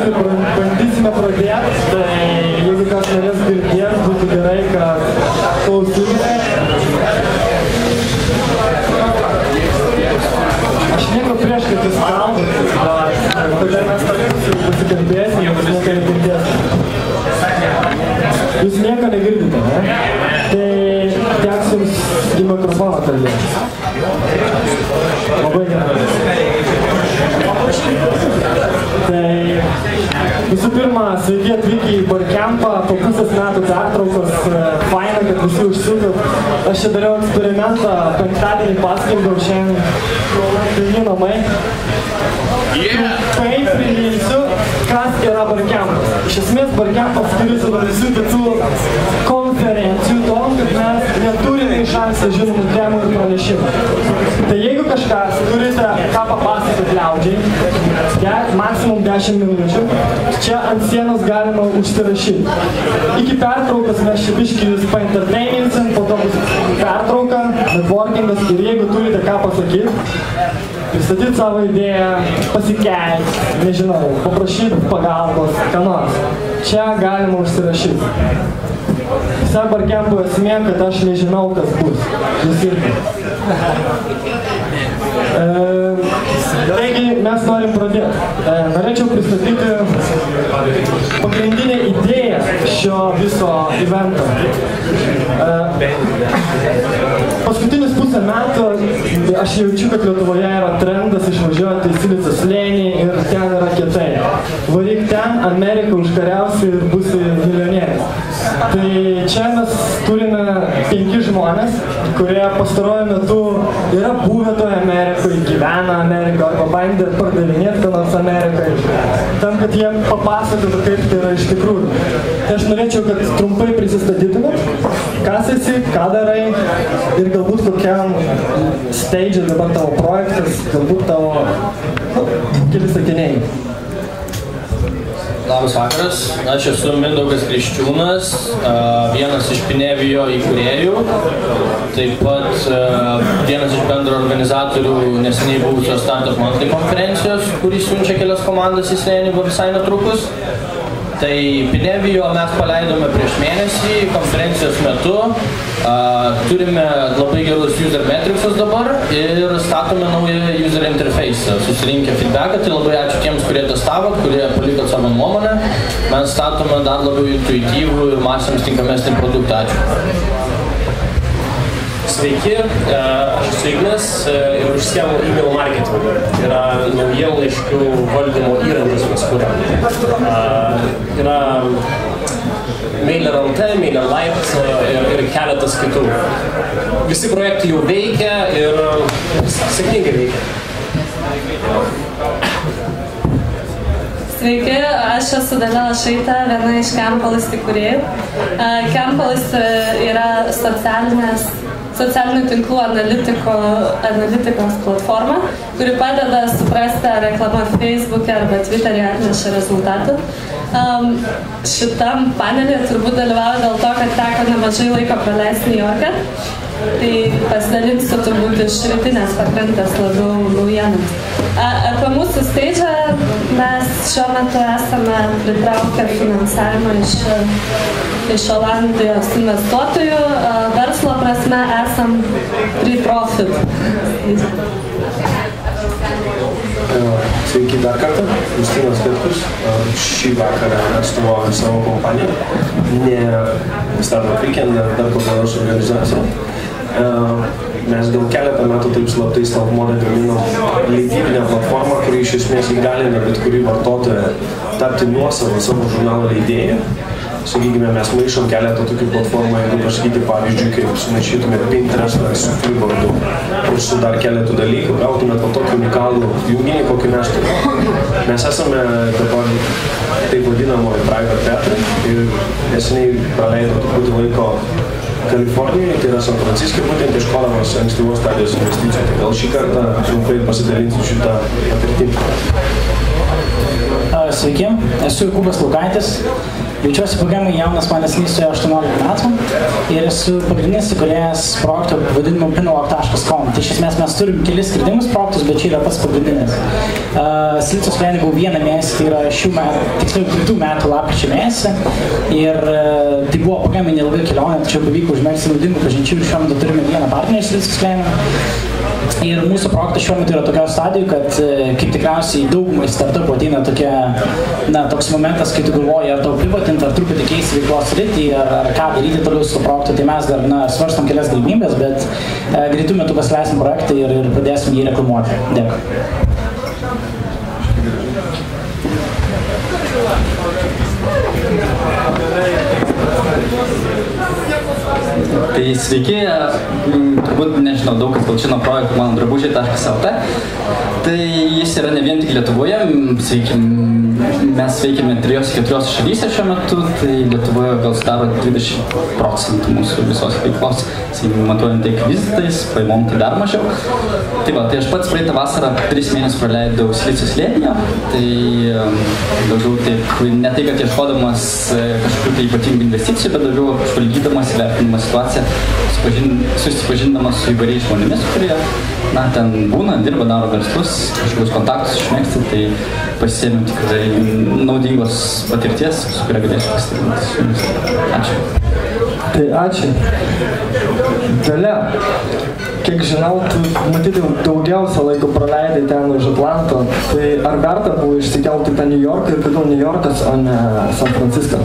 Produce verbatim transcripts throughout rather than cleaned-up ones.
tai bandysime pradėti, tai jeigu kas norės girdėti, būtų gerai, kad klausykite. Aš nieko prieš, kad jūs kalbat, bet kodėl mes tarpusai pasikalbėsim, jūs nieko negirdėsite. Jūs nieko negirdite, ne? Tai teks jums į mikrofoną kalbėti. Labai gerai. Tai visų pirma, sveiki atvykę į barkempą, po pusės metų pertraukos, faina, kad visi užsukot. Aš čia dariau eksperimentą, penktadienį paskelbiau šiandien pilni namai. Trumpai priminsiu, kas yra barkempas. Iš esmės, barkempas skiriasi nuo visų kitų konferencijų tom, kad mes neturime iš anksto žinomų temų ir pranešimų. Tai jeigu kažkas turite ką papasakoti liaudžiai, maksimum dešimt minučių, čia ant sienos galima užsirašyti. Iki pertraukos mes čia biškį jūs paentertaininsim, po to bus pertrauka, networkingas ir jeigu turite ką pasakyti, pristatyti savo idėją, pasikeisti, nežinau, paprašyti pagalbos, ką nors. Čia galima užsirašyti. Visa barkempo esmė, kad aš nežinau, kas bus. Jūs irgi. E, taigi, mes norim pradėti. E, norėčiau pristatyti pagrindinę idėją šio viso evento. E, paskutinius pusę metų aš jaučiu, kad Lietuvoje yra trendas išvažiuoti į Silicio slėnį ir ten yra kietai. Varyk ten, Amerika užkariausi ir būsi milijonierius. Tai čia mes turime penki žmonės, kurie pastaruoju metu yra buvę toje Amerikoje, gyvena Amerikoje arba bandė pardavinėti ką nors Amerikoje, tam, kad jie papasakotų, kaip tai yra iš tikrųjų. Tai aš norėčiau, kad trumpai prisistatytumėt, kas esi, ką darai ir galbūt kokiam stage dabar tavo projektas, galbūt tavo nu, keli sakiniai. Labas vakaras, aš esu Mindaugas Kriščiūnas, vienas iš Pinevijo įkūrėjų, taip pat vienas iš bendro organizatorių neseniai buvusios Startup Monthly konferencijos, kurį siunčia kelias komandas į slėnį visai netrukus. Tai Pinevijo mes paleidome prieš mėnesį konferencijos metu, turime labai gerus user metricsus dabar ir statome naują user interface, susirinkę feedbacką, tai labai ačiū tiems, kurie testavot, kurie palikot savo nuomonę, mes statome dar labiau intuityvų ir masėms tinkamesnį produktą. Ačiū. Sveiki, aš esu Ignas ir užsiemu email marketingu. Tai yra naujienlaiškių valdymo įrankius mes kuriam. Yra Mailer lt, Mailer Lite ir, ir keletas kitų. Visi projektai jau veikia ir sėkmingai veikia. Sveiki, aš esu Dalia Lašaitė, viena iš Campalis įkūrėjų. Campalis yra socialinės socialinių tinklų analitiko, analitikos platforma, kuri padeda suprasti, ar reklama Facebook'e arba Twitter'e atneša rezultatų. Um, šitam panelį turbūt dalyvauju dėl to, kad teko nemažai laiko praleisti New York'e. Tai pasidalinsiu turbūt iš rytinės pakrantės labiau naujienas. Apie mūsų stage'ą mes šiuo metu esame pritraukę finansavimą iš, iš Olandijos investuotojų. Verslo prasme esam pre-profit. Sveiki dar kartą, Justinas Petkus. Šį vakarą atstovauju savo kompaniją. Ne Startup Weekend, dar kokią nors organizaciją. Mes gal keletą metų taip slaptai Stalmodę gaminam leidybinę platformą, kuri iš esmės įgalina bet kurį vartotoją tapti nuosavą savo žurnalo leidėją. Sakykime, mes maišom keletą tokių platformų, jeigu pasakyti pavyzdžiui, kaip sumaišytume Pinterestą su Flipboardu ir su dar keletų dalykų, gautume po tokį unikalų junginį, kokį mes turime. Mes esame dabar taip vadinamoji private beta ir neseniai praleido truputį laiko Kalifornijoje, tai yra San Franciske, būtent ieškodamas ankstyvos stadijos investicijų. Gal šį kartą trumpai pasidalinsiu šitą patirtimą. Sveiki, esu Jokūbas Lukaitis. Jaučiuosi pakankamai jaunas, man neseniai suėjo aštuoniolika metų ir esu pagrindinis įkūrėjas projekto vadinimo pinwalk taškas com. Tai iš esmės mes turim kelis skirtingus projektus, bet čia yra pats pagrindinis. Uh, Silicio slėny buvau vieną mėnesį, tai yra šių metų, tiksliau kitų metų lapkričio mėnesį. Ir uh, tai buvo pakankamai neilga kelionė, tačiau pavyko užmegzti naudingų pažinčių ir šiuo metu turime vieną partnerį Silicio slėny. Ir mūsų projektas šiuo metu yra tokio stadijų, kad kaip tikriausiai daugumai startupų ateina tokia, na, toks momentas, kai tu galvoji, ar tau privatinti, ar truputį keisti veiklos sritį, ar, ar ką daryti toliau su projektu. Tai mes dar, na, svarstom kelias galimybės, bet e, greitų metų pasileisim projektą ir, ir pradėsim jį reklamuoti. Dėkui. Tai sveiki, turbūt nežinau, daug kas gal žino projektą mano drabužiai taškas lt. Tai jis yra ne vien tik Lietuvoje, sveikim, mes veikiame trijose, keturiose šalyse šiuo metu, tai Lietuvoje gal sudaro dvidešimt procentų mūsų visos veiklos, matuojant tiek vizitais, paimom tai dar mažiau. Tai va, tai aš pats praeitą vasarą tris mėnesius praleidau Silicio slėnyje, tai daugiau taip, ne tai, kad ieškodamas kažkokių tai ypatingų investicijų, bet daugiau apžvalgydamas, vertinamas situaciją, susipažindamas su įvairiais žmonėmis, kurie, na, ten būna, dirba, daro verslus, kažkokius kontaktus išmėgsti, tai pasisėmiau tikrai naudingos patirties, su kuria galėsiu pasidalinti su jumis. Ačiū. Tai ačiū. Dalia, kiek žinau, tu matyti daugiausia laiko praleidai ten už Atlanto, tai ar verta buvo išsikelti tą New Yorką ir kodėl New Yorkas, o ne San Francisco?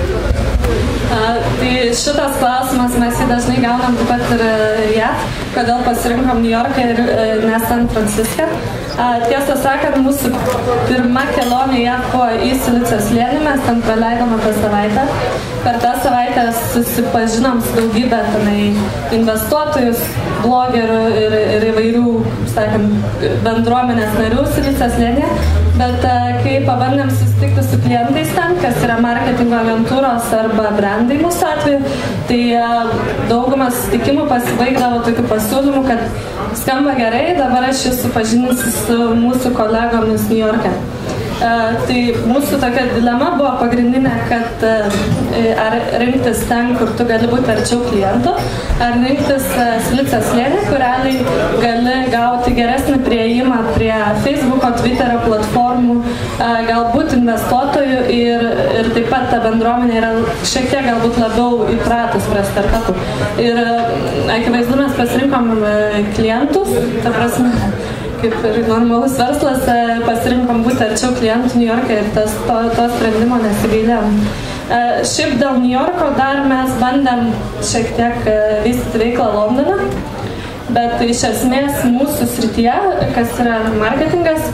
Uh, tai šitas klausimas mes jį dažnai gaunam taip pat ir J A V, kodėl pasirinkom New Yorką ir uh, ne San Franciską. Uh, tiesą sakant, mūsų pirma kelionė J A V buvo į Silicio slėnį, mes ten praleidom apie savaitę. Per tą savaitę susipažinom su daugybę tenai investuotojus, blogerių ir, ir įvairių, sakant, bendruomenės narių Silicio slėnyje. Bet kai pabandėm susitikti su klientais ten, kas yra marketingo agentūros arba brandai mūsų atveju, tai daugumas susitikimų pasibaigdavo tokiu pasiūlymu, kad skamba gerai, dabar aš jūs supažinsiu su mūsų kolegomis New York'e. Uh, tai mūsų tokia dilema buvo pagrindinė, kad uh, ar rinktis ten, kur tu gali būti arčiau klientų, ar rinktis uh, Silicio slėnį, kur realiai gali gauti geresnį prieimą prie Facebooko, Twitterio platformų, uh, galbūt investuotojų ir, ir taip pat ta bendruomenė yra šiek tiek galbūt labiau įpratus prie startupų. Ir uh, akivaizdu mes pasirinkom uh, klientus, ta prasme, kaip ir normalus verslas, pasirinkom būti arčiau klientų New York'e ir tas, to, to sprendimo nesigailėm. Šiaip dėl New Yorko dar mes bandėm šiek tiek vystyti veiklą Londone, bet iš esmės mūsų srityje, kas yra marketingas,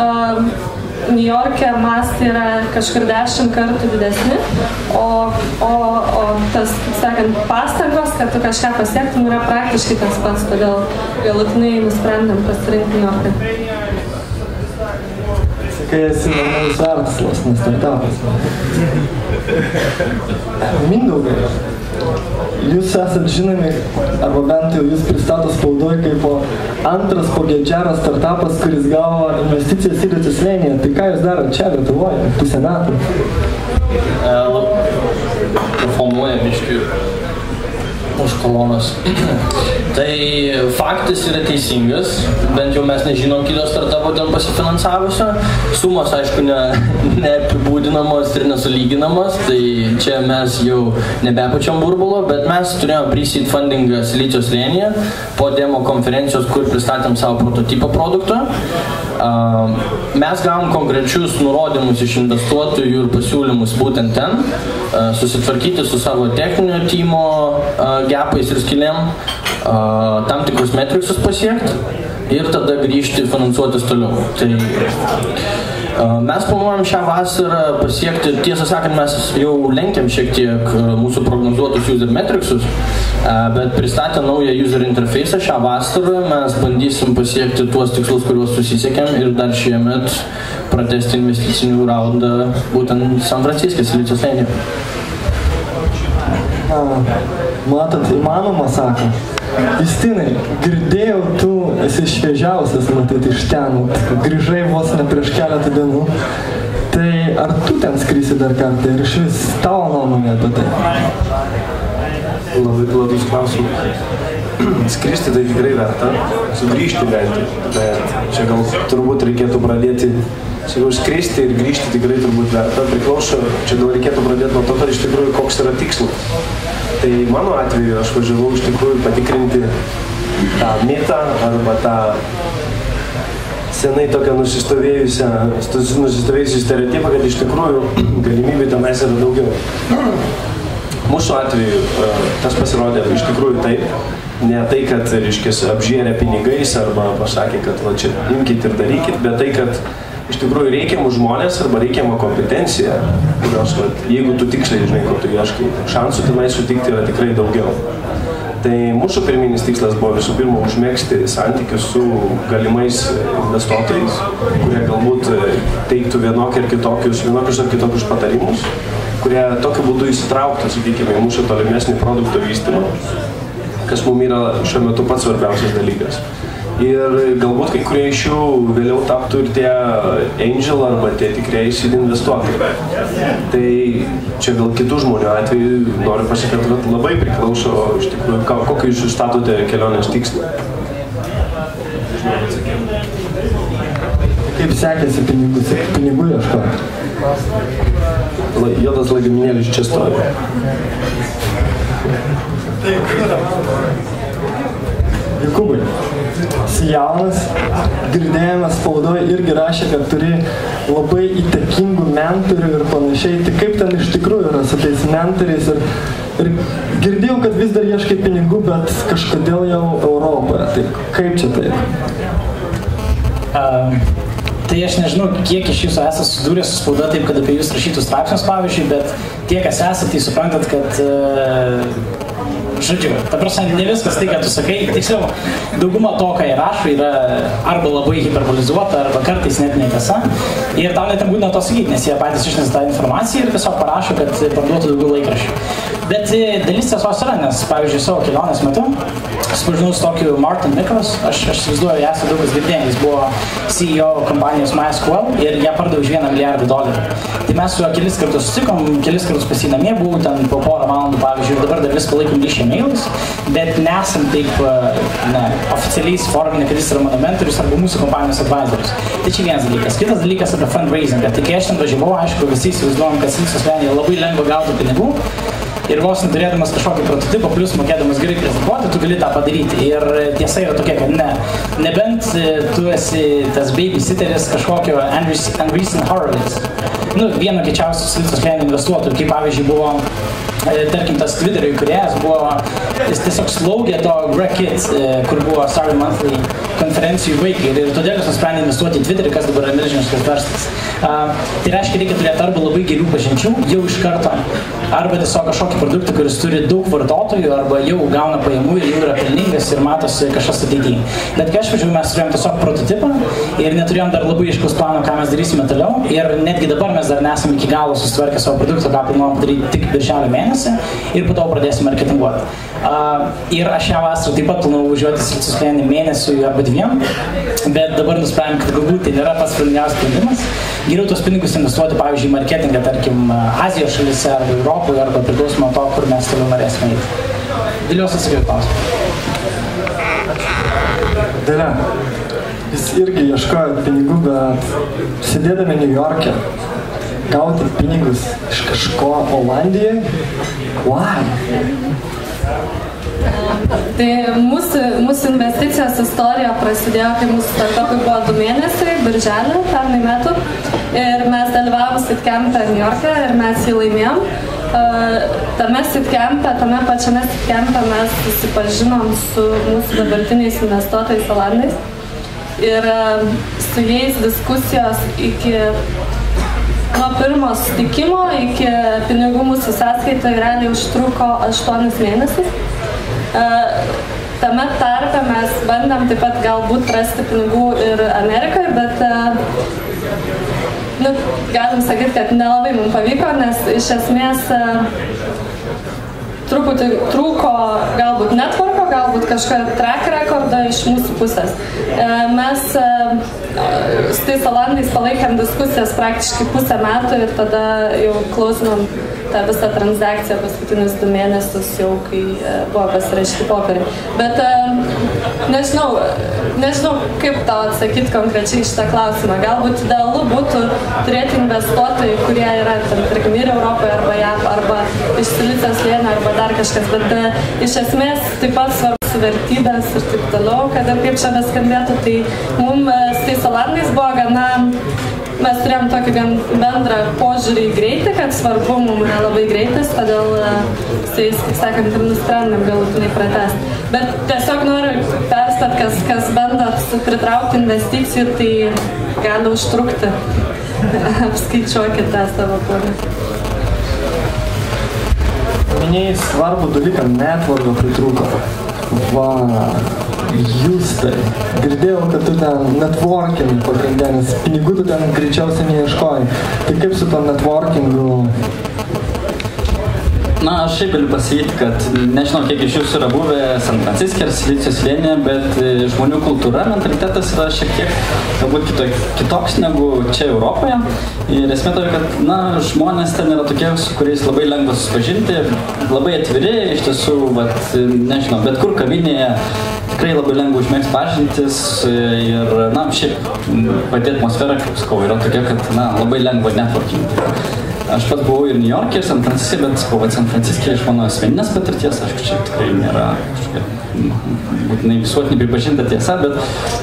New York'e mastai yra kažkur dešimt kartų didesni, o, o, o tas, sakant, pastangos, kad tu kažką pasiektum, yra praktiškai tas pats, todėl galutinai nusprendėm pasirinkti New York'ą. Sakai, esi normalus verslas, ne startupas. Mindaugai, jūs esat žinomi, arba bent jau jūs pristato spaudoj kaip antras po Gedžero startupas, kuris gavo investicijas Silicio slėnyje. Tai ką jūs darot čia Lietuvoje? Pusę metų? Performuoja biškių už kolonos. Tai faktas yra teisingas, bent jau mes nežinom kito startupo ten pasifinansavusio. Sumos, aišku, ne, neapibūdinamos ir nesulyginamos, tai čia mes jau nebepačiam burbulo, bet mes turėjom pre-seed fundingą Silicio slėnyje po demo konferencijos, kur pristatėm savo prototipo produktą. Uh, mes gavom konkrečius nurodymus iš investuotojų ir pasiūlymus būtent ten, uh, susitvarkyti su savo techninio tymo uh, gapais ir skilėm, uh, tam tikrus metriksus pasiekti ir tada grįžti finansuotis toliau. Tai uh, mes planuojam šią vasarą pasiekti, tiesą sakant, mes jau lenkiam šiek tiek mūsų prognozuotus user metriksus, uh, bet pristatę naują user interface'ą šią vasarą mes bandysim pasiekti tuos tikslus, kuriuos susisiekėm ir dar šiemet pratesti investicinių raundą būtent San Franciske, Silicio slėnyje. Matot, įmanoma, sako. Justinai, girdėjau, tu esi šviežiausias, matyt, iš ten, grįžai vos ne prieš keletą dienų. Tai ar tu ten skrisi dar kartą ir iš vis tavo nuomonė apie tai? Labai platus klausimas. Skristi tai tikrai verta, sugrįžti bent, bet čia gal turbūt reikėtų pradėti, sakau, skristi ir grįžti tikrai turbūt verta, priklauso, čia gal reikėtų pradėti nuo to, kad iš tikrųjų koks yra tikslas. Tai mano atveju aš važiavau iš tikrųjų patikrinti tą mitą arba tą senai tokią nusistovėjusią, nusistovėjusią stereotipą, kad iš tikrųjų galimybių tenais yra daugiau. Mūsų atveju tas pasirodė iš tikrųjų taip. Ne tai, kad, reiškia, apžėrė pinigais arba pasakė, kad va čia imkit ir darykit, bet tai, kad iš tikrųjų reikiamų žmonės arba reikiamą kompetenciją, kurios, va, jeigu tu tiksliai žinai, ko tu ieškai, šansų tenai sutikti yra tikrai daugiau. Tai mūsų pirminis tikslas buvo visų pirma užmegzti santykius su galimais investuotojais, kurie galbūt teiktų vienokį ar kitokius, vienokius ar kitokius patarimus, kurie tokiu būdu įsitrauktų, sakykime, į mūsų tolimesnį produkto vystymą, kas mums yra šiuo metu pats svarbiausias dalykas. Ir galbūt kai kurie iš jų vėliau taptų ir tie angel arba tie tikrieji seed investuotojai. Tai čia gal kitų žmonių atveju noriu pasakyti, kad labai priklauso iš tikrųjų, kokį jūs statote kelionės tikslą. Kaip sekėsi pinigų, pinigų ieškoti? Juodas lagaminėlis čia stovi. Jokūbai, esi jaunas, girdėjome spaudoje irgi rašė, kad turi labai įtakingų mentorių ir panašiai. Tai kaip ten iš tikrųjų yra su tais mentoriais? Ir, ir girdėjau, kad vis dar ieškai pinigų, bet kažkodėl jau Europoje. Tai kaip čia taip? Um. Tai aš nežinau, kiek iš jūsų esate sudūrę su spauda taip, kad apie jūs rašytų straipsnius, pavyzdžiui, bet tie, kas esate, tai suprantat, kad, uh, žodžiu, ta prasme, ne viskas tai, kad tu sakai, tiksliau, dauguma to, ką jie rašo, yra arba labai hiperbolizuota, arba kartais net netiesa. Ir tau net nebūtina to sakyti, nes jie patys išnesa tą informaciją ir tiesiog parašo, kad parduotų daugiau laikraščių. Bet dalis tiesos yra, nes, pavyzdžiui, savo kelionės metu susipažinau su tokiu Martin Nicholas, aš, aš įsivaizduoju, ją esate daug kas girdėję, jis buvo C E O kompanijos MySQL ir ją pardavė už vieną milijardą dolerių. Tai mes su juo kelis kartus susitikom, kelis kartus pas jį namie, buvau ten po porą valandų, pavyzdžiui, ir dabar dar vis palaikom ryšį e-mailais, bet nesam taip ne, oficialiai įsiforminę, kad jis yra mano mentorius arba mūsų kompanijos advisorius. Tai čia vienas dalykas. Kitas dalykas apie fundraisingą. Tai kai aš ten važiavau, aišku, visi įsivaizduojam, kad Silicon Valleyje labai lengva gauti pinigų. Ir vos neturėdamas kažkokį prototipą, plus mokėdamas gerai prezentuoti, tu gali tą padaryti. Ir tiesa yra tokia, kad ne. Nebent tu esi tas babysitteris kažkokio Andreessen Horowitz. Nu, vieno greičiausių Silicon Valley investuotojų, kaip pavyzdžiui buvo, tarkim, tas Twitterio įkūrėjas buvo, jis tiesiog slaugė to Greg Kitt, kur buvo Sorry Monthly konferencijų vaikai. Ir todėl jis nusprendė investuoti į Twitterį, kas dabar yra milžiniškas verslas. Uh, tai reiškia, reikia turėti arba labai gerų pažinčių jau iš karto, arba tiesiog kažkokį produktą, kuris turi daug vartotojų, arba jau gauna pajamų ir jau yra pelningas ir matosi kažkas ateityje. Bet kai aš važiavau, mes turėjom tiesiog prototipą ir neturėjom dar labai aiškaus plano, ką mes darysime toliau. Ir netgi dabar mes dar nesame iki galo susitvarkę savo produktą, ką planuojam padaryti tik birželio mėnesį ir po to pradėsim marketinguoti. Uh, ir aš šią vasarą taip pat planavau važiuoti Silicon Valley mėnesiui arba dviem, bet dabar nusprendėm, kad galbūt tai nėra pats sprendimas sprendimas. Geriau tos pinigus investuoti, pavyzdžiui, į marketingą, tarkim, Azijos šalyse arba Europoje, arba priklausomai to, kur mes toliau norėsime eiti. Dėlios atsakiau klausimą. Dėlė, jis irgi ieškojo pinigų, bet sėdėdami New York'e, gauti pinigus iš kažko Olandijoje, why? Tai mūsų, mūsų investicijos istorija prasidėjo, kai mūsų startupui buvo du mėnesiai, birželį, pernai metų. Ir mes dalyvavom Seedcamp'e New York'e ir mes jį laimėjom. Uh, tame Seedcamp'e, tame pačiame Seedcamp'e mes susipažinom su mūsų dabartiniais investuotojais Olandais. Ir uh, su jais diskusijos iki nuo pirmo sutikimo iki pinigų mūsų sąskaitoje realiai užtruko aštuonis mėnesius. Uh, tame tarpe mes bandėm taip pat galbūt rasti pinigų ir Amerikoje, bet uh, nu, galim sakyti, kad nelabai mums pavyko, nes iš esmės uh, trūko truputį trūko galbūt networko, galbūt kažką track rekordą iš mūsų pusės. Mes su tais olandais palaikėm diskusijas praktiškai pusę metų ir tada jau klausinom tą visą transakciją paskutinius du mėnesius jau, kai buvo pasirašyti popieriai. Bet nežinau, nežinau, kaip tau atsakyti konkrečiai šitą klausimą. Galbūt idealu būtų turėti investuotojai, kurie yra, tarkim, ir Europoje, arba JAV, arba iš Silicijos slėnio, arba dar kažkas. Bet iš esmės taip pat svarbus vertybės ir taip toliau, kad ir kaip čia beskambėtų, tai mums su tais olandais buvo gana, mes turėjom tokį gan bendrą požiūrį į greitį, kad svarbu mums yra labai greitis, todėl su jais, kaip sakant, ir nusprendėm galutinai pratęsti. Bet tiesiog noriu perstat, kas, kas bandot pritraukti investicijų, tai gali užtrukti. Apskaičiuokite savo planą. Minėjai svarbų dalyką, networko pritrūko. Va, Justai, girdėjau, kad tu ten networking pagrindė, nes pinigų tu ten greičiausiai neieškoji. Tai kaip su to networkingu? Na, aš šiaip galiu pasakyti, kad nežinau, kiek iš jūsų yra buvę San Franciske ar Silicijos slėnyje, bet žmonių kultūra, mentalitetas yra šiek tiek galbūt kitoks negu čia Europoje. Ir esmė tokia, kad na, žmonės ten yra tokie, su kuriais labai lengva susipažinti, labai atviri, iš tiesų, vat, nežinau, bet kur kavinėje tikrai labai lengva užmėgti pažintis ir, na, šiaip pati atmosfera, kaip sakau, yra tokia, kad, na, labai lengva networking. Aš pats buvau ir New York'e, ir San Franciske, bet buvau San Franciske iš mano asmeninės patirties, aišku, čia tikrai nėra kažkokia būtinai visuotinai pripažinta tiesa, bet,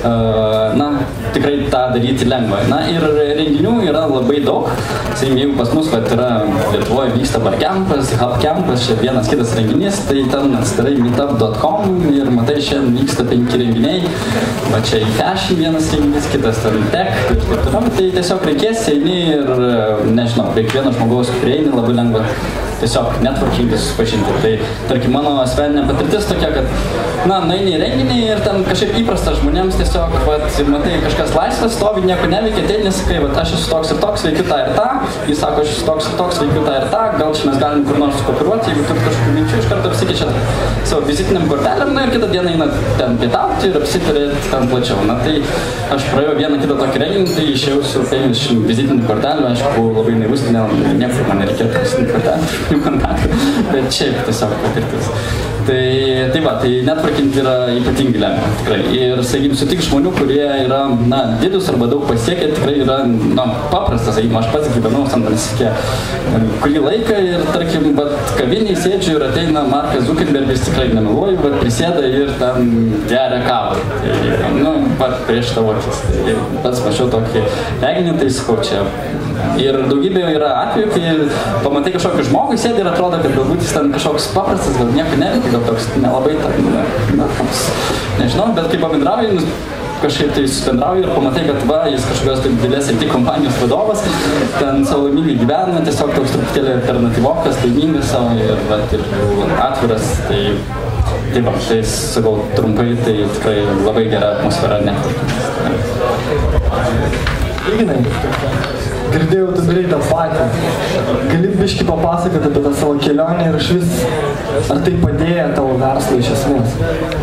uh, na, tikrai tą daryti lengva. Na, ir renginių yra labai daug. Sakykim, jeigu pas mus, vat, yra Lietuvoje vyksta barcampas, hubcampas, čia vienas kitas renginys, tai ten atsidarai meetup dot com ir matai, šiandien vyksta penki renginiai, va čia į fashion vienas renginys, kitas ten tech ir taip toliau, tai tiesiog reikės, eini ir, nežinau, kiekvieno žmogaus prieini labai lengva tiesiog networkingai susipažinti. Tai, tarkim, mano asmeninė patirtis tokia, kad, na, nueini į renginį ir ten kažkaip įprasta žmonėms tiesiog, vat, matai, kažkas laisvas, stovi, nieko neveikia, ateini, sakai, vat, aš esu toks ir toks, veikiu tą ir tą, jis sako, aš esu toks ir toks, veikiu tą ir tą, gal čia mes galim kur nors sukooperuoti, jeigu turit kažkokių minčių, iš karto apsikeičiat savo vizitiniam kortelėm, na ir kitą dieną einat ten pietauti ir apsitarėt ten plačiau. Na, tai aš praėjau vieną kitą tokį renginį, tai išėjau su penkiasdešimt vizitinių kortelių, aišku, buvau labai naivus, ne, niekur man nereikėtų vizitinių kortelių kontaktų, bet šiaip tiesiog patirtis. Tai, tai va, tai networking yra ypatingai lengva, tikrai. Ir, sakykim, sutik žmonių, kurie yra, na, didus arba daug pasiekę, tikrai yra, na, paprastas, sakykim, aš pats gyvenau San Franciske kurį laiką ir, tarkim, bet kaviniai sėdžiu ir ateina Markas Zuckerbergas, tikrai nemeluoju, bet prisėda ir ten geria kavą. Tai, nu, pat prieš tavo akis. Tai pats mačiau tokį reginį, tai sakau, čia. Ir daugybė yra atvejų, kai pamatai kažkokį žmogų, sėdi ir atrodo, kad galbūt jis ten kažkoks paprastas, gal nieko neveikia, gal toks nelabai, na, na, toks, nežinau, bet kai pabendrauji, kažkaip tai subendrauji ir pamatai, kad va, jis kažkokios tai didelės I T kompanijos vadovas, ten savo laimingai gyvena, tiesiog toks truputėlį alternatyvokas, laimingas savo ir, va, ir atviras, tai, tai va, tai sakau trumpai, tai tikrai labai gera atmosfera networking. Ignai, girdėjau, tu darai tą patį. Gali biškį papasakoti apie tą savo kelionę ir iš vis, ar tai padėjo tavo verslui iš esmės?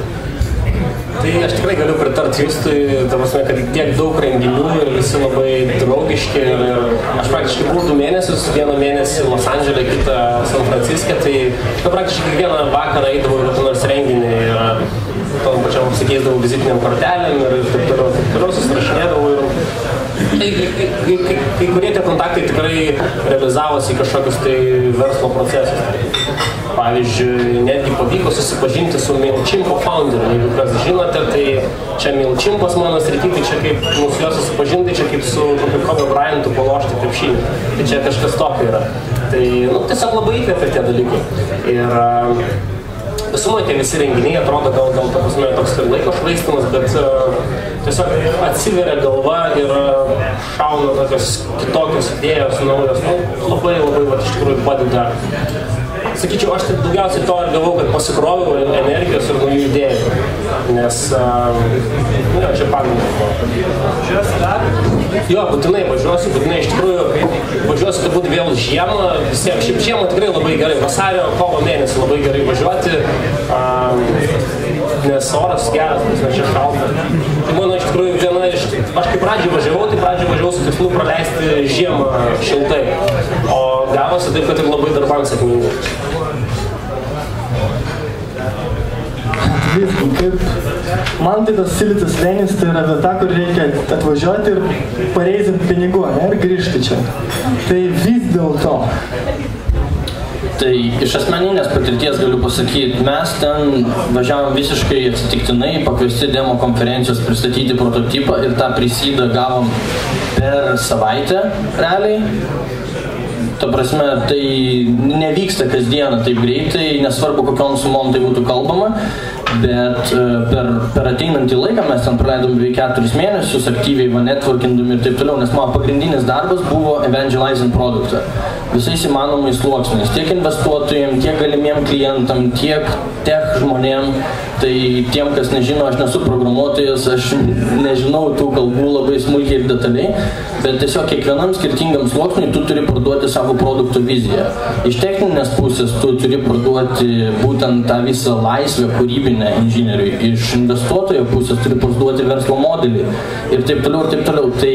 Tai aš tikrai galiu pritarti Justui, ta prasme, kad tiek daug renginių ir visi labai draugiški. Ir, ir aš praktiškai buvau du mėnesius, vieną mėnesį Los Andžele, kitą San Franciske, tai nu, praktiškai kiekvieną vakarą eidavau į kokį nors renginį ir tom pačiam apsikeisdavau vizitiniam kortelėm ir taip toliau, taip toliau susirašinėdavau. Ir kai, kai, kai, kai, kai kurie tie kontaktai tikrai realizavosi į kažkokius tai verslo procesus. Pavyzdžiui, netgi pavyko susipažinti su MailChimpo founderiu. Jeigu kas žinote, tai čia MailChimpas mano srity, tai čia kaip mūsų jo susipažinti, čia kaip su Kobe Bryantu palošti krepšinį. Tai čia kažkas tokio yra. Tai, nu, tiesiog labai įkvėpė tie dalykai. Ir visumoje tie visi renginiai atrodo gal, gal ta prasme, toks ir laiko švaistymas, bet uh, tiesiog atsiveria galva ir uh, šauna tokios kitokios idėjos, naujos, nu, labai labai va, iš tikrųjų padeda sakyčiau, aš taip daugiausiai to ir gavau, kad pasikroviau energijos ir naujų idėjų. Nes, nu, jo, čia pagrindu. Jo, būtinai važiuosiu, būtinai iš tikrųjų važiuosiu turbūt vėl žiemą. Visiems, šiaip žiemą tikrai labai gerai. Vasario, kovo mėnesį labai gerai važiuoti. Um, nes oras geras, nes čia šalta. Tai mano iš tikrųjų viena iš... Aš kai pradžiai važiavau, tai pradžiai važiavau su tikslu praleisti žiemą šiltai. O gavosi taip, kad ir labai darbams sėkmingai. Visgi, kaip man tai tas Silicio slėnis, tai yra vieta, kur reikia atvažiuoti ir pareizinti pinigų, ne, ir grįžti čia. Tai vis dėlto. Tai iš asmeninės patirties galiu pasakyti, mes ten važiavom visiškai atsitiktinai, pakviesti demo konferencijos pristatyti prototipą ir tą prisidą gavom per savaitę realiai. Ta prasme, tai nevyksta kasdieną taip greitai, nesvarbu kokiom sumom tai būtų kalbama, bet per, per ateinantį laiką mes ten praleidom beveik keturis mėnesius, aktyviai va networkindami ir taip toliau, nes mano pagrindinis darbas buvo evangelizing produktą visais įmanomais sluoksniais, tiek investuotojams, tiek galimiem klientam, tiek tech žmonėm. Tai tiem, kas nežino, aš nesu programuotojas, aš nežinau tų kalbų labai smulkiai ir detaliai, bet tiesiog kiekvienam skirtingam sluoksniui tu turi parduoti savo produkto viziją. Iš techninės pusės tu turi parduoti būtent tą visą laisvę kūrybinę inžinieriui, iš investuotojo pusės turi parduoti verslo modelį ir taip toliau ir taip toliau. Tai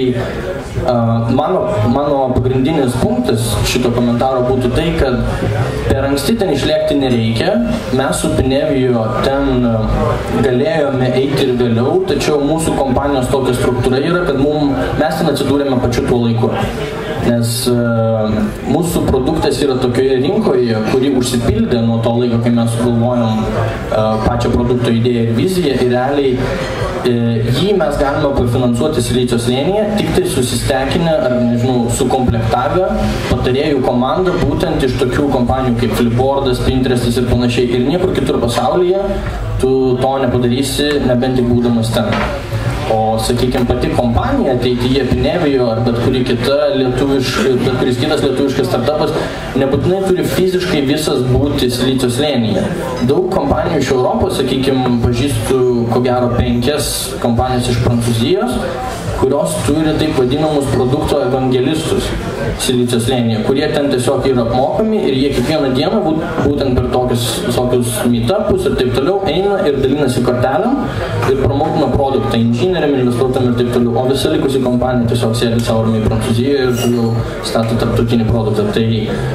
uh, mano, mano pagrindinis punktas šito komentaro būtų tai, kad per anksti ten išlėkti nereikia. Mes su Pinevio ten galėjome eiti ir vėliau, tačiau mūsų kompanijos tokia struktūra yra, kad mum, mes ten atsidūrėme pačiu tuo laiku. Nes uh, mūsų produktas yra tokioje rinkoje, kuri užsipildė nuo to laiko, kai mes sugalvojom uh, pačią produkto idėją ir viziją ir realiai uh, jį mes galime pafinansuoti Silicio slėnyje, tik tai susistekinę ar, nežinau, sukomplektavę patarėjų komandą būtent iš tokių kompanijų kaip Flipboardas, Pinterestas ir panašiai. Ir niekur kitur pasaulyje tu to nepadarysi, nebent tik būdamas ten. O, sakykime, pati kompanija, ateityje Pinevio ar bet kuri kita lietuviška, bet kuris kitas lietuviškas startupas nebūtinai turi fiziškai visas būti Silicio slėnyje. Daug kompanijų iš Europos, sakykime, pažįstu ko gero penkias kompanijas iš Prancūzijos, kurios turi taip vadinamus produkto evangelistus Silicio slėnyje, kurie ten tiesiog yra apmokami ir jie kiekvieną dieną būtent per tokius visokius meetupus ir taip toliau eina ir dalinasi kortelėm ir promotina produktą inžinieriam, investuotojam ir taip toliau. O visa likusi kompanija tiesiog sėdi savo ramiai Prancūzijoje ir toliau stato tarptautinį produktą. Tai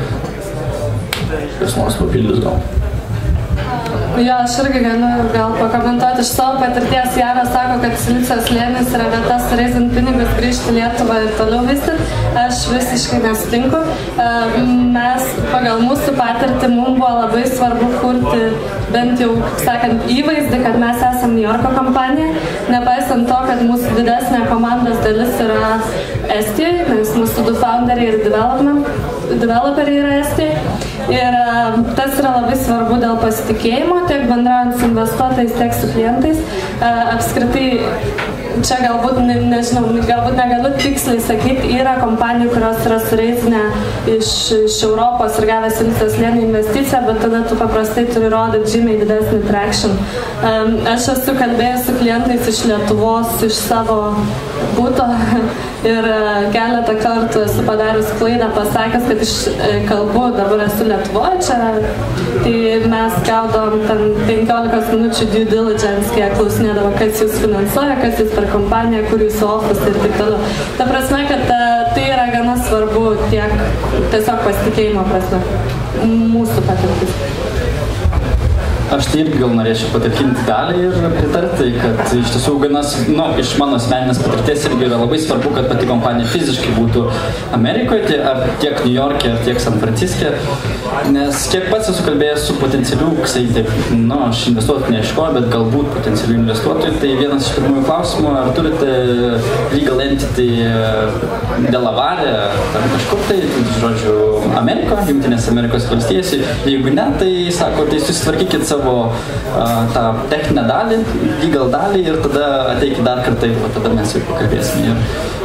kas nors papildys gal. Jo, aš irgi galiu gal pakomentuoti iš savo patirties. Janas sako, kad Silicio slėnis yra vieta sureizint pinigus, grįžti Lietuvą ir toliau vystyti. Aš visiškai nesutinku. Mes pagal mūsų patirtį mums buvo labai svarbu kurti bent jau, sakant, įvaizdį, kad mes esam New Yorko kompanija. Nepaisant to, kad mūsų didesnė komandos dalis yra Estijoje, nes mūsų du founderiai ir developeriai yra Estijoje. Ir tas yra labai svarbu dėl pasitikėjimo, tiek bendraujant su investuotojais, tiek su klientais. Apskritai, čia galbūt, ne, nežinau, galbūt negaliu tiksliai sakyti, yra kompanijų, kurios yra sureizinę iš, iš Europos ir gavę Silicio slėnio investiciją, bet tada tu paprastai turi rodyti žymiai didesnį traction. Aš esu kalbėjus su klientais iš Lietuvos, iš savo būto ir keletą kartų esu padarius klaidą pasakęs, kad iš kalbų dabar esu Lietuvoje čia, tai mes gaudom ten penkiolikos minučių due diligence, kai klausinėdavo, kas jūs finansuoja, kas jūs per kompaniją, kur jūsų ofis ir taip toliau. Ta prasme, kad tai yra gana svarbu tiek tiesiog pasitikėjimo prasme, mūsų patirtis. Aš tai irgi gal norėčiau patalkinti dalį ir pritarti, kad iš tiesų ganas, nu, iš mano asmeninės patirties irgi yra labai svarbu, kad pati kompanija fiziškai būtų Amerikoje, ar tiek New York'e, ar tiek San Franciske, nes kiek pats esu kalbėjęs su potencialių, ksai, taip, nu, aš investuoti neieškoju, bet galbūt potencialių investuotojų, tai vienas iš pirmųjų klausimų, ar turite legal entity Delaware, ar kažkur tai, žodžiu, Ameriko, Jungtinės Amerikos valstijose, jeigu ne, tai sako, tai susitvarkykit savo uh, tą techninę dalį, legal dalį ir tada ateikit dar kartą ir tada mes jau pakalbėsime. Ir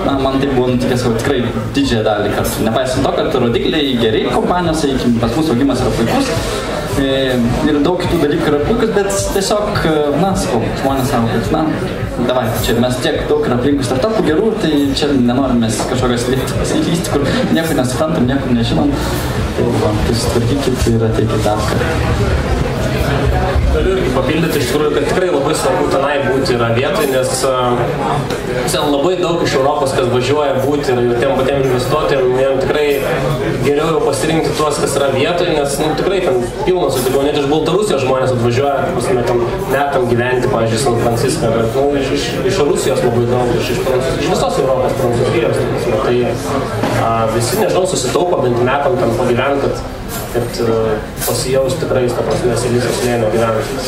na, man tai buvo nutikęs jau tikrai didžiąją dalį kartų. Nepaisant to, kad rodikliai geri kompanijos, sakykime, pas mūsų augimas yra puikus. Ir daug kitų dalykų yra puikus, bet tiesiog, na, sakau, žmonės savo, kad, na, davai, čia mes tiek daug yra aplinkų startupų gerų, tai čia nenorim mes kažkokios lėktis įlysti, kur nieko nesuprantam, nieko nežinom. Tai, va, tai sutvarkykit ir ateikit dar kartą. Galiu irgi papildyti iš tikrųjų, kad tikrai labai svarbu tenai būti yra vietoj, nes uh, labai daug iš Europos, kas važiuoja būti ir tiem patiem investuotojim, jiem tikrai geriau jau pasirinkti tuos, kas yra vietoj, nes nu, tikrai ten pilnas sutikau, net iš Baltarusijos žmonės atvažiuoja, pasime, tam metam gyventi, pavyzdžiui, San Franciską, bet nu, iš, iš, iš Rusijos labai daug, iš, iš, iš visos Europos Prancūzijos. Tai uh, visi, nežinau, susitaupo bent metam ten pagyventi, kad kad uh, pasijaus tikrai, ta prasme, Silicio slėnio gyvenantys.